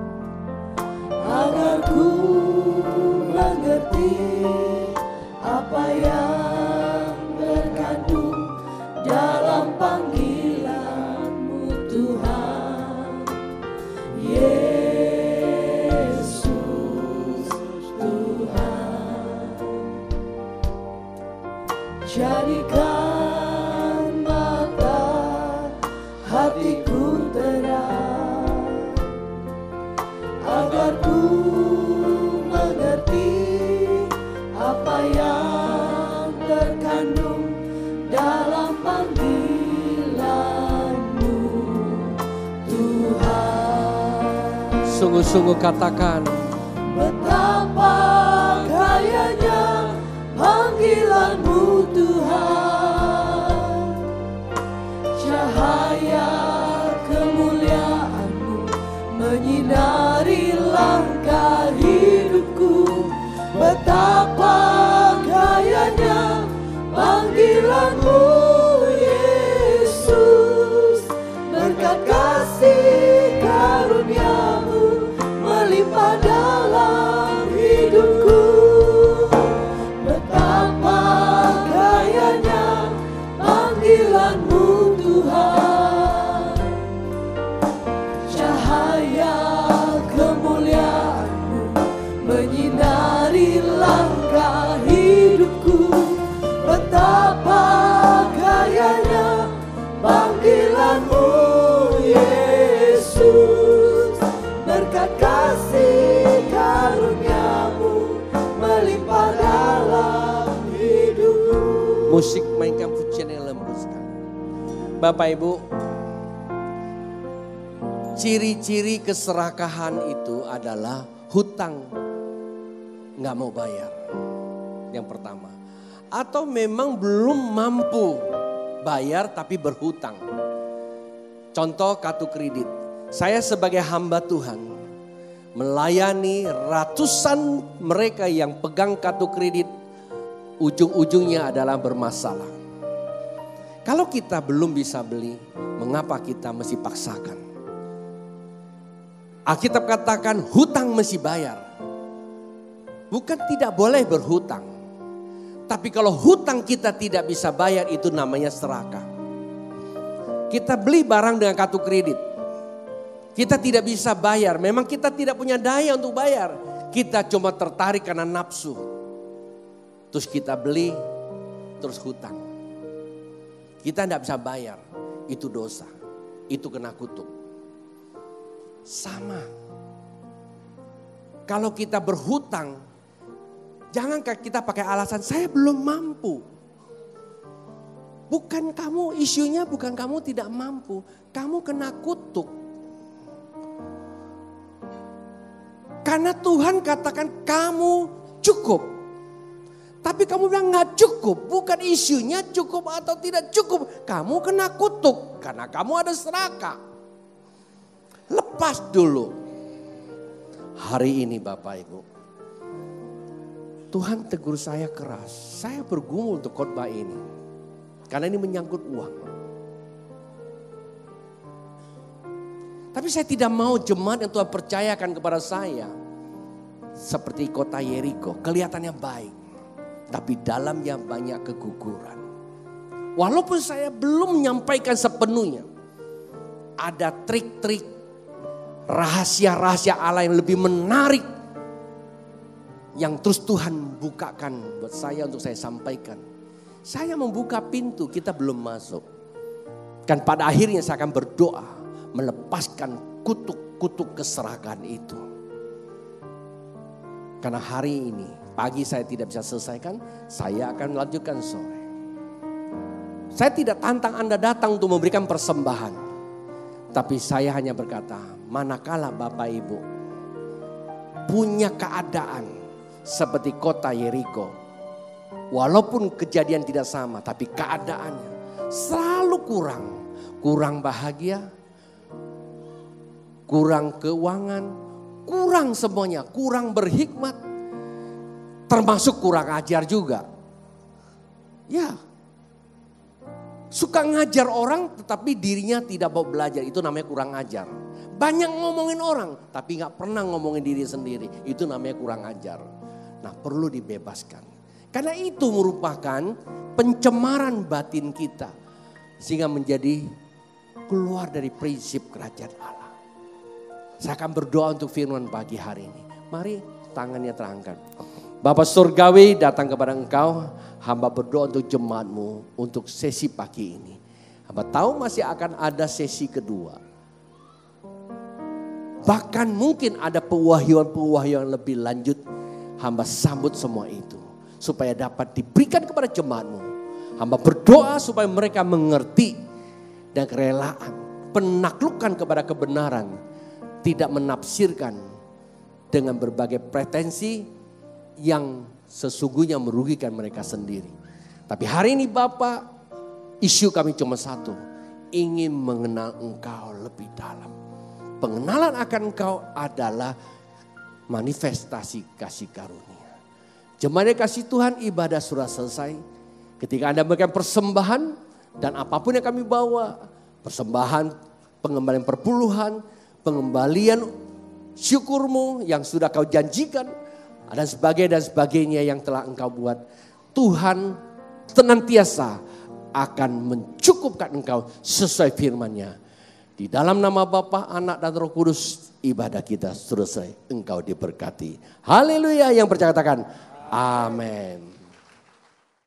agar ku mengerti apa yang terkandung dalam panggilan-Mu Tuhan. Yesus Tuhan, jadikan mata hatiku terang, agar ku mengerti apa yang terkandung dalam panggilan-Mu Tuhan. Sungguh-sungguh katakan, betapa kayanya panggilan-Mu Tuhan, cahaya kemuliaan-Mu menyinari langkah hidupku. Betapa kayanya panggilan-Mu Yesus, berkat kasih karunia-Mu melimpah dalam hidupku. Betapa kayanya panggilan-Mu Tuhan, cahaya kemuliaan-Mu menyinari langkah hidupku. Betapa kayanya panggilan-Mu Yesus, berkat kasih karunia-Mu melimpah dalam hidupku. musik mainkan pujian yang lembut sekali. Bapak Ibu, ciri-ciri keserakahan itu adalah hutang, nggak mau bayar. Yang pertama, atau memang belum mampu bayar tapi berhutang. Contoh kartu kredit. Saya sebagai hamba Tuhan melayani ratusan mereka yang pegang kartu kredit, ujung-ujungnya adalah bermasalah. Kalau kita belum bisa beli, mengapa kita mesti paksakan? Alkitab katakan hutang mesti bayar. Bukan tidak boleh berhutang. Tapi kalau hutang kita tidak bisa bayar, itu namanya serakah. Kita beli barang dengan kartu kredit. Kita tidak bisa bayar. Memang kita tidak punya daya untuk bayar. Kita cuma tertarik karena nafsu. Terus kita beli, terus hutang. Kita tidak bisa bayar. Itu dosa. Itu kena kutuk. Sama. Kalau kita berhutang, jangan kita pakai alasan saya belum mampu. Bukan kamu, isunya bukan kamu tidak mampu. Kamu kena kutuk. Karena Tuhan katakan kamu cukup. Tapi kamu bilang gak cukup. Bukan isunya cukup atau tidak cukup. Kamu kena kutuk. Karena kamu ada serakah. Lepas dulu. Hari ini Bapak Ibu, Tuhan tegur saya keras. Saya bergumul untuk khotbah ini. Karena ini menyangkut uang. Tapi saya tidak mau jemaat yang Tuhan percayakan kepada saya. Seperti kota Yeriko. Kelihatannya baik. Tapi dalamnya banyak keguguran. Walaupun saya belum menyampaikan sepenuhnya. Ada trik-trik. Rahasia-rahasia Allah yang lebih menarik. Yang terus Tuhan bukakan buat saya untuk saya sampaikan. Saya membuka pintu, kita belum masuk. Kan pada akhirnya saya akan berdoa. Melepaskan kutuk-kutuk keserakahan itu. Karena hari ini, pagi saya tidak bisa selesaikan. Saya akan lanjutkan sore. Saya tidak tantang Anda datang untuk memberikan persembahan. Tapi saya hanya berkata, manakala Bapak Ibu punya keadaan seperti kota Yeriko. Walaupun kejadian tidak sama, tapi keadaannya selalu kurang. Kurang bahagia, kurang keuangan, kurang semuanya, kurang berhikmat. Termasuk kurang ajar juga. Ya, suka ngajar orang tetapi dirinya tidak mau belajar. Itu namanya kurang ajar. Banyak ngomongin orang tapi gak pernah ngomongin diri sendiri. Itu namanya kurang ajar. Nah perlu dibebaskan. Karena itu merupakan pencemaran batin kita. Sehingga menjadi keluar dari prinsip kerajaan Allah. Saya akan berdoa untuk firman pagi hari ini. Mari tangannya terangkat. Bapa Surgawi datang kepada engkau. Hamba berdoa untuk jemaatmu untuk sesi pagi ini. Hamba tahu masih akan ada sesi kedua. Bahkan mungkin ada pewahyuan-pewahyuan lebih lanjut. Hamba sambut semua itu. Supaya dapat diberikan kepada jemaatmu. Hamba berdoa supaya mereka mengerti. Dan kerelaan. Penaklukan kepada kebenaran. Tidak menafsirkan. Dengan berbagai pretensi. Yang sesungguhnya merugikan mereka sendiri. Tapi hari ini Bapak, isu kami cuma satu. Ingin mengenal engkau lebih dalam. Pengenalan akan engkau adalah manifestasi kasih karunia. Jemaat kasih Tuhan, ibadah sudah selesai. Ketika Anda memberikan persembahan dan apapun yang kami bawa. Persembahan, pengembalian perpuluhan, pengembalian syukurmu yang sudah kau janjikan. Dan sebagainya dan sebagainya yang telah engkau buat. Tuhan senantiasa akan mencukupkan engkau sesuai firman-Nya. Di dalam nama Bapa, Anak dan Roh Kudus, ibadah kita selesai. Engkau diberkati. Haleluya, yang percaya katakan amin.